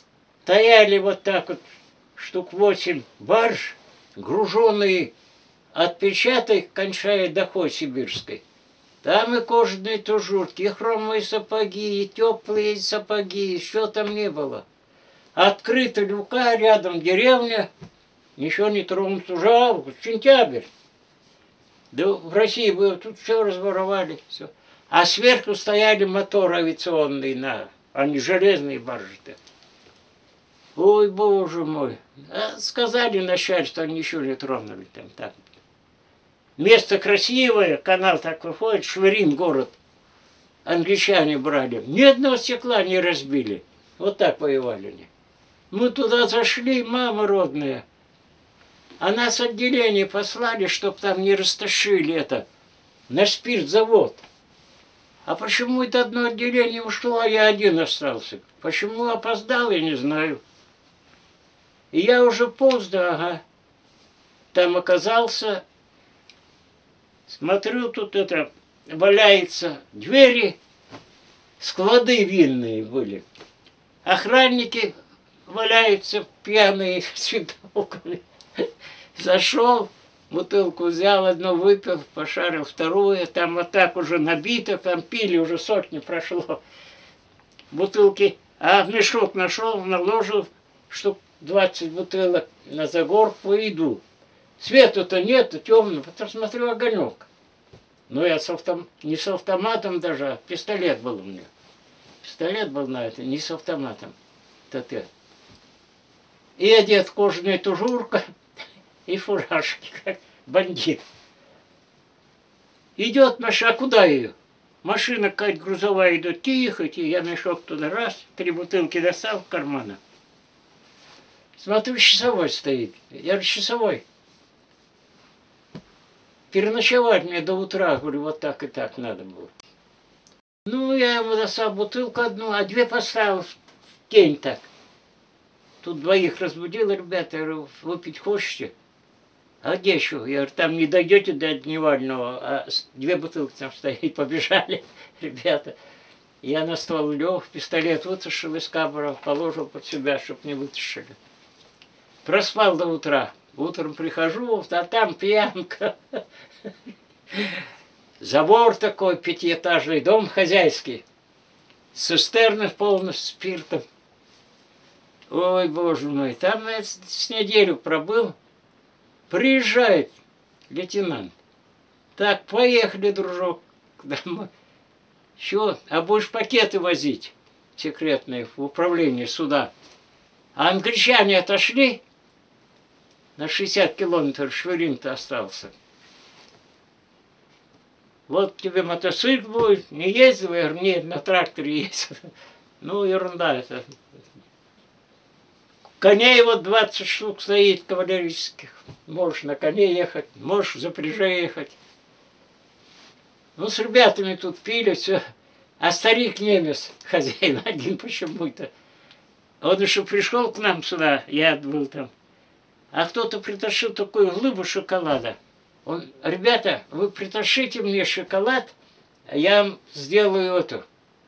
Стояли вот так вот штук восемь барж, груженные от Печатой кончая доход сибирской. Там и кожаные тужурки, и хромые сапоги, и теплые сапоги, и что там не было. Открыта люка, рядом деревня, ничего не тронут, уже август, сентябрь. Да в России было, тут все разворовали, все. А сверху стояли моторы авиационные, на, а не железные баржи-то. Ой, боже мой. А сказали начальство, они ничего не тронули там. Так. Место красивое, канал так выходит, Шверин город. Англичане брали. Ни одного стекла не разбили. Вот так воевали они. Мы туда зашли, мама родная. А нас отделение послали, чтоб там не растащили это. На спиртзавод. А почему это одно отделение ушло, а я один остался? Почему опоздал, я не знаю. И я уже поздно, ага. Там оказался. Смотрю, тут это валяется двери, склады винные были. Охранники валяются пьяные с винтовками. Зашел, бутылку взял, одну выпил, пошарил вторую, там вот так уже набито, там пили, уже сотни прошло. Бутылки, а мешок нашел, наложил штук двадцать бутылок на загорку и иду. Свету-то нет, темно, потом смотрю огонек. Но я с автом... не с автоматом даже, а пистолет был у меня. Пистолет был на это, не с автоматом. ТТ. И одет кожаная тужурка и фуражки, как бандит. Идет машина, а куда ее? Машина какая-то грузовая идет, тихо, тихо, я мешок туда раз, три бутылки достал в кармана. Смотрю, часовой стоит. Я говорю, часовой. Переночевать мне до утра, говорю, вот так и так надо было. Ну, я ему достал бутылку одну, а две поставил в тень так. Тут двоих разбудил, ребята, я говорю, выпить хочете? А где еще? Я говорю, там не дойдете до Дневального, а две бутылки там стоят, побежали ребята. Я на ствол лег, пистолет вытащил из кабора, положил под себя, чтобы не вытащили. Проспал до утра. Утром прихожу, а там пьянка. Забор такой, пятиэтажный, дом хозяйский. Цистерны полностью спиртом. Ой, боже мой, там я с неделю пробыл. Приезжает лейтенант. Так, поехали, дружок, домой. Чего? А будешь пакеты возить секретные в управление суда. А англичане отошли. На шестьдесят километров Шверин-то остался. Вот тебе мотоцикл будет, не ездил? Я говорю, нет, на тракторе ездил. Ну, ерунда это. Коней вот двадцать штук стоит кавалерийских. Можешь на коне ехать, можешь в запряже ехать. Ну, с ребятами тут пили, все. А старик немец, хозяин один почему-то. Он еще пришел к нам сюда, я был там. А кто-то притащил такую глыбу шоколада. Он, ребята, вы притащите мне шоколад, а я вам сделаю эту.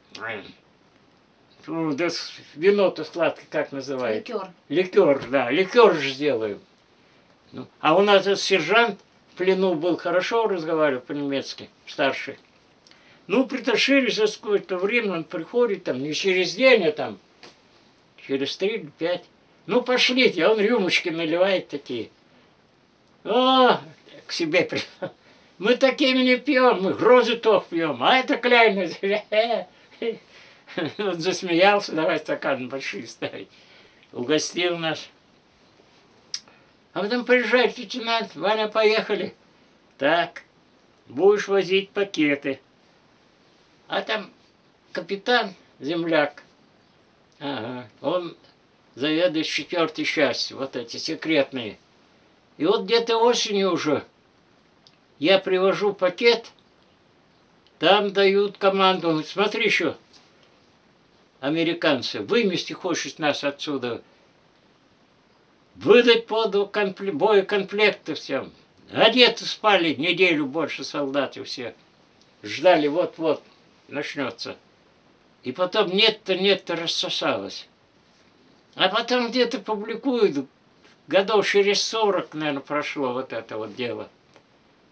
Ну, да, вино-то сладкое, как называют? Ликер. Ликер, да, ликер же сделаю. Ну, а у нас этот сержант в плену был, хорошо разговаривал по-немецки, старший. Ну, притащили за какое-то время, он приходит там, не через день, а там, через три или пять. Ну, пошлите, а он рюмочки наливает такие. О, к себе при... Мы такими не пьем, мы грозы тох пьем, а это кляйно. Он засмеялся, давай стакан большие ставить. Угостил нас. А потом приезжает лейтенант, Ваня, поехали. Так, будешь возить пакеты. А там капитан, земляк, ага, он заведует четвертой частью, вот эти секретные. И вот где-то осенью уже я привожу пакет, там дают команду, смотри еще, американцы, вымести хочет нас отсюда, выдать по боекомплекты всем. Одеты спали неделю больше солдаты все, ждали вот-вот начнется. И потом нет-то, нет-то рассосалось. А потом где-то публикуют, годов через сорок, наверное, прошло вот это вот дело.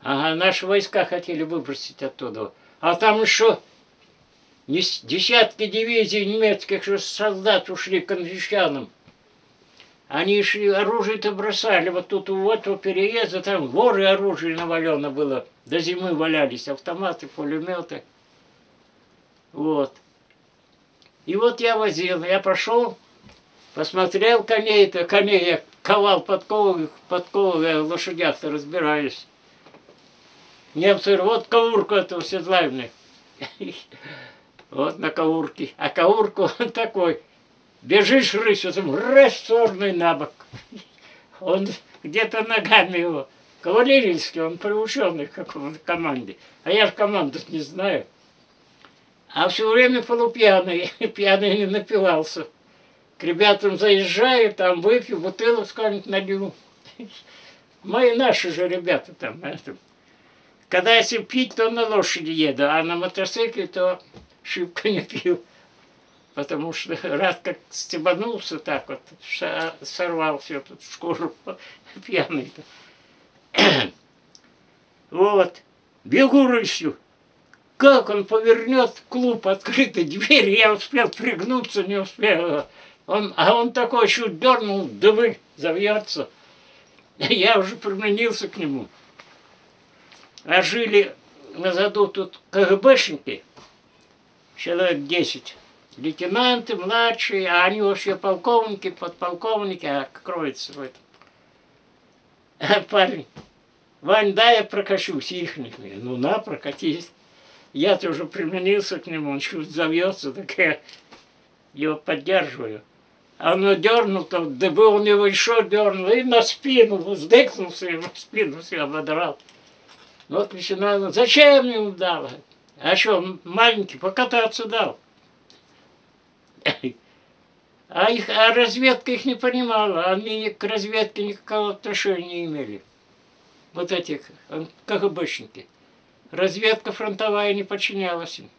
Ага, наши войска хотели выбросить оттуда. А там еще десятки дивизий немецких солдат ушли к англичанам. Они шли, оружие-то бросали. Вот тут у этого переезда там горы оружия навалено было. До зимы валялись автоматы, пулеметы. Вот. И вот я возил. Я пошел, посмотрел коней-то. Коней я ковал подковы, подковы, я в лошадях-то разбираюсь. Немцы говорят, вот каурку этого седлай. Вот на каурке. А каурку он такой. Бежишь рысью, там раз в сторону и на бок. Он где-то ногами его. Кавалерийский, он приученный к какому-то команде. А я же команду не знаю. А все время полупьяный. Пьяный не напивался. К ребятам заезжаю, там выпью, бутылок сколько-нибудь налью. Мои наши же ребята там. Это. Когда если пить, то на лошади еду, а на мотоцикле то шибко не пью. Потому что раз как стебанулся так вот, сорвал все тут шкуру пьяный-то. Вот. Бегу рысью. Как он повернет в клуб, открытая дверь, я успел пригнуться, не успел. Он, а он такой чуть дернул, дыбы, завьется. Я уже применился к нему. А жили на заду тут КГБшники, человек десять. Лейтенанты, младшие, а они вообще полковники, подполковники, а кроется в этом. А парень, Вань, дай я прокачусь, ихних. Ну на, прокатись. Я-то уже применился к нему, он чуть завьется, так я его поддерживаю. А он дернул-то, да бы он его еще дернул, и на спину, вздыкнулся, и на спину все ободрал. Вот начинаю, зачем ему дал? А что, маленький, покататься дал. А, их, а разведка их не понимала, они к разведке никакого отношения не имели. Вот эти КГБшники. Разведка фронтовая не подчинялась им.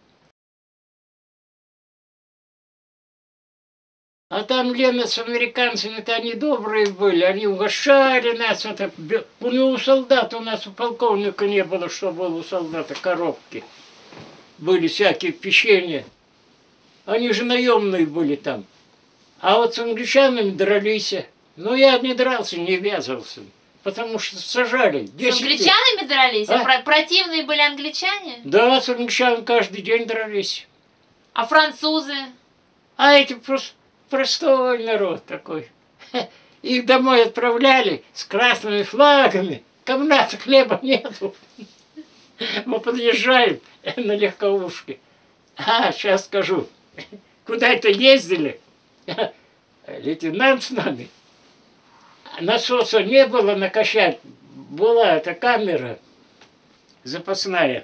А там Лена с американцами-то они добрые были, они угощали нас. Это, у него у солдата, у нас у полковника не было, что было у солдата, коробки. Были всякие печенья. Они же наемные были там. А вот с англичанами дрались. Но я не дрался, не ввязывался. Потому что сажали. С англичанами лет. Дрались? А? А противные были англичане? Да, с англичанами каждый день дрались. А французы? А эти просто простой народ такой. Их домой отправляли с красными флагами. Комната хлеба нету. Мы подъезжаем на легковушке. А, сейчас скажу. Куда это ездили? Лейтенант с нами. Насоса не было накачать. Была эта камера запасная.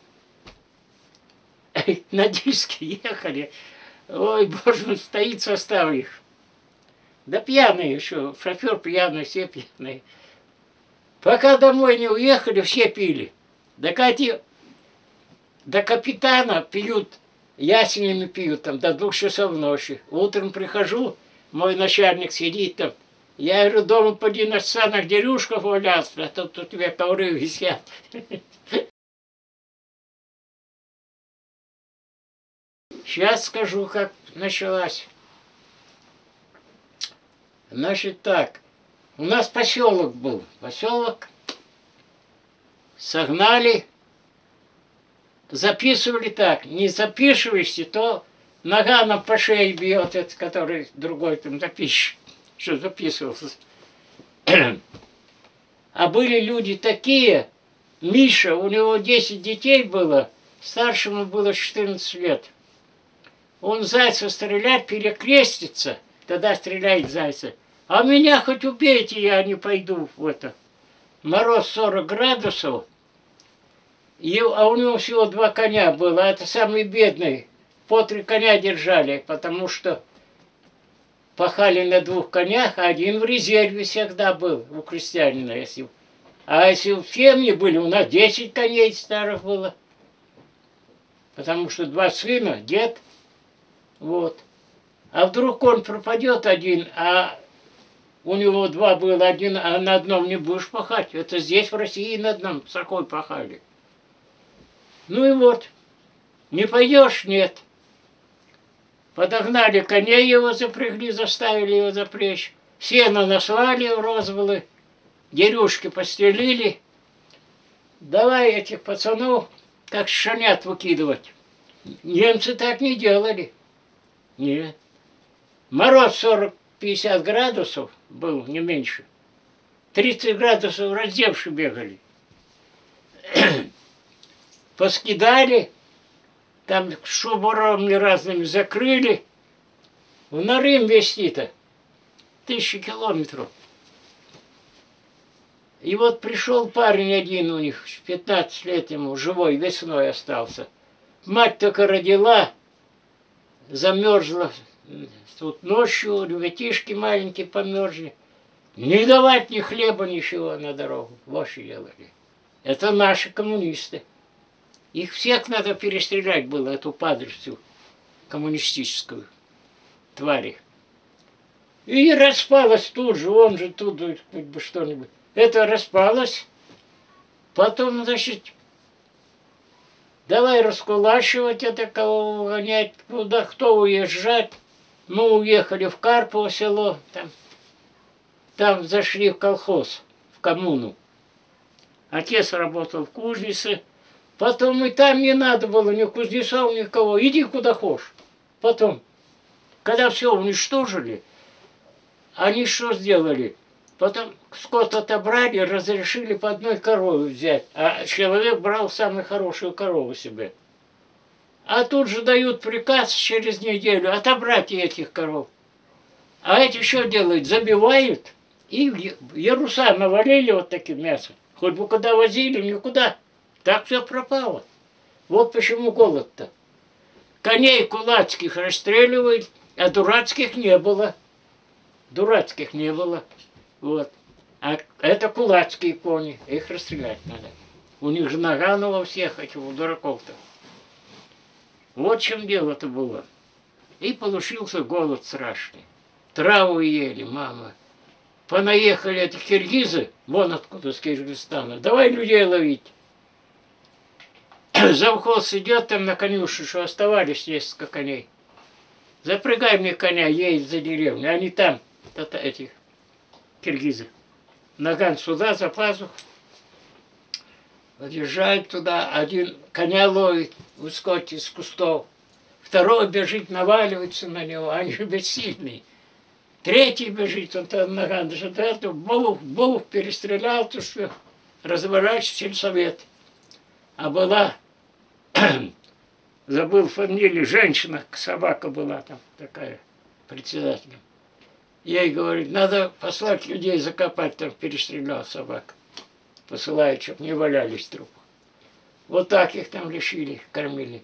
На диске ехали. Ой, боже, стоит состав их. Да пьяные еще. Шофер пьяный, все пьяные. Пока домой не уехали, все пили. До, кати... до капитана пьют. Ясенями пьют там до двух часов ночи. Утром прихожу, мой начальник сидит там. Я говорю, дома поди на санах дерюшках валяться, а тут у тебя ковры висят. Сейчас скажу, как началась. Значит так, у нас поселок был. Поселок согнали. Записывали так, не запишиваешься, то нога нам по шее бьет, этот, который другой там запишет, что записывался. А были люди такие, Миша, у него десять детей было, старшему было четырнадцать лет. Он зайца стрелять, перекрестится, тогда стреляет зайца. А меня хоть убейте, я не пойду в это. Мороз сорок градусов. И, а у него всего два коня было, а это самый бедный. По три коня держали, потому что пахали на двух конях, а один в резерве всегда был у крестьянина. Если... А если все не были, у нас десять коней старых было. Потому что два сына, дед, вот. А вдруг он пропадет один, а У него два было, один, а на одном не будешь пахать. Это здесь, в России, на одном сахой пахали. Ну и вот, не пойдешь, нет. Подогнали коней, его запрягли, заставили его запрячь. Сено наслали в розовые, дерюшки пострелили. Давай этих пацанов, как шанят, выкидывать. Немцы так не делали. Нет. Мороз сорок-пятьдесят градусов был, не меньше. тридцать градусов раздевши бегали. Поскидали, там шуборами разными закрыли. В Нарым вести-то тысячи километров. И вот пришел парень один у них, пятнадцать лет ему, живой, весной остался. Мать только родила, замерзла. Тут ночью ребятишки маленькие померзли. Не давать ни хлеба, ничего на дорогу. Вот что делали. Это наши коммунисты. Их всех надо перестрелять было, эту падаль всю коммунистическую твари. И распалась тут же, он же тут хоть бы что-нибудь. Это распалось. Потом, значит, давай раскулачивать это, кого гонять, куда, кто уезжать. Мы уехали в Карпово село, там, там зашли в колхоз, в коммуну. Отец работал в кузнице. Потом и там не надо было ни кузнецов, никого. Иди куда хочешь. Потом, когда все уничтожили, они что сделали? Потом скот отобрали, разрешили по одной корове взять. А человек брал самую хорошую корову себе. А тут же дают приказ через неделю отобрать этих коров. А эти что делают? Забивают и в яруса навалили вот таким мясом. Хоть бы куда возили, никуда. Так все пропало. Вот почему голод-то. Коней кулацких расстреливают, а дурацких не было. Дурацких не было. Вот. А это кулацкие кони. Их расстрелять надо. У них же нагано во всех этих дураков-то. Вот в чем дело-то было. И получился голод страшный. Траву ели, мама. Понаехали эти киргизы, вон откуда, с Киргизстана. Давай людей ловить. Завхоз идет там на конюшне, что оставались несколько коней. Запрягай мне коня, едет за деревню. Они там, это, эти киргизы. Наган сюда, за пазух. Подъезжает туда, один коня ловит, выскочит из кустов. Второй бежит, наваливается на него, они же бессильные. Третий бежит, он там наган, даже эту Бог, Бог перестрелял, то что разворачивается сельсовет. А была, забыл фамилию, женщина, собака была там такая, председателем. Ей говорит, надо послать людей закопать, там перестрелял собак. Посылают, чтобы не валялись трупы. Вот так их там лишили, кормили.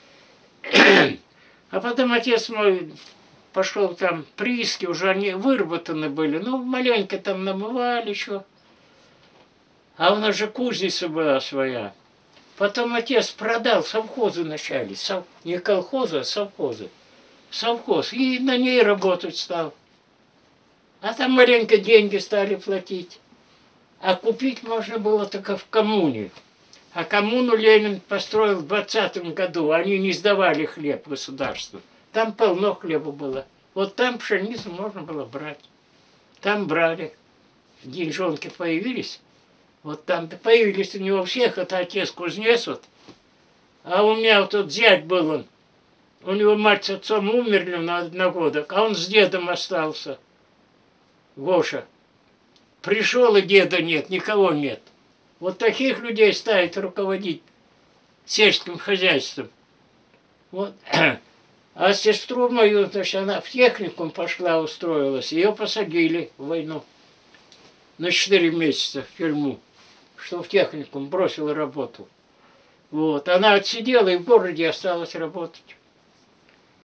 А потом отец мой пошел там, прииски уже они выработаны были, ну, маленько там намывали еще. А у нас же кузница была своя. Потом отец продал, совхозы начали, сов... не колхозы, а совхозы. Совхоз, и на ней работать стал. А там маленько деньги стали платить. А купить можно было только в коммуне. А коммуну Ленин построил в двадцатом году. Они не сдавали хлеб государству. Там полно хлеба было. Вот там пшеницу можно было брать. Там брали. Деньжонки появились. Вот там появились у него всех. Это отец кузнец вот. А у меня вот тут зять был он. У него мать с отцом умерли на одногодок. А он с дедом остался. Гоша. Пришел, и деда нет, никого нет. Вот таких людей ставить руководить сельским хозяйством. Вот. А сестру мою, значит, она в техникум пошла, устроилась. Ее посадили в войну на четыре месяца в тюрьму, что в техникум бросила работу. Вот. Она отсидела и в городе осталась работать.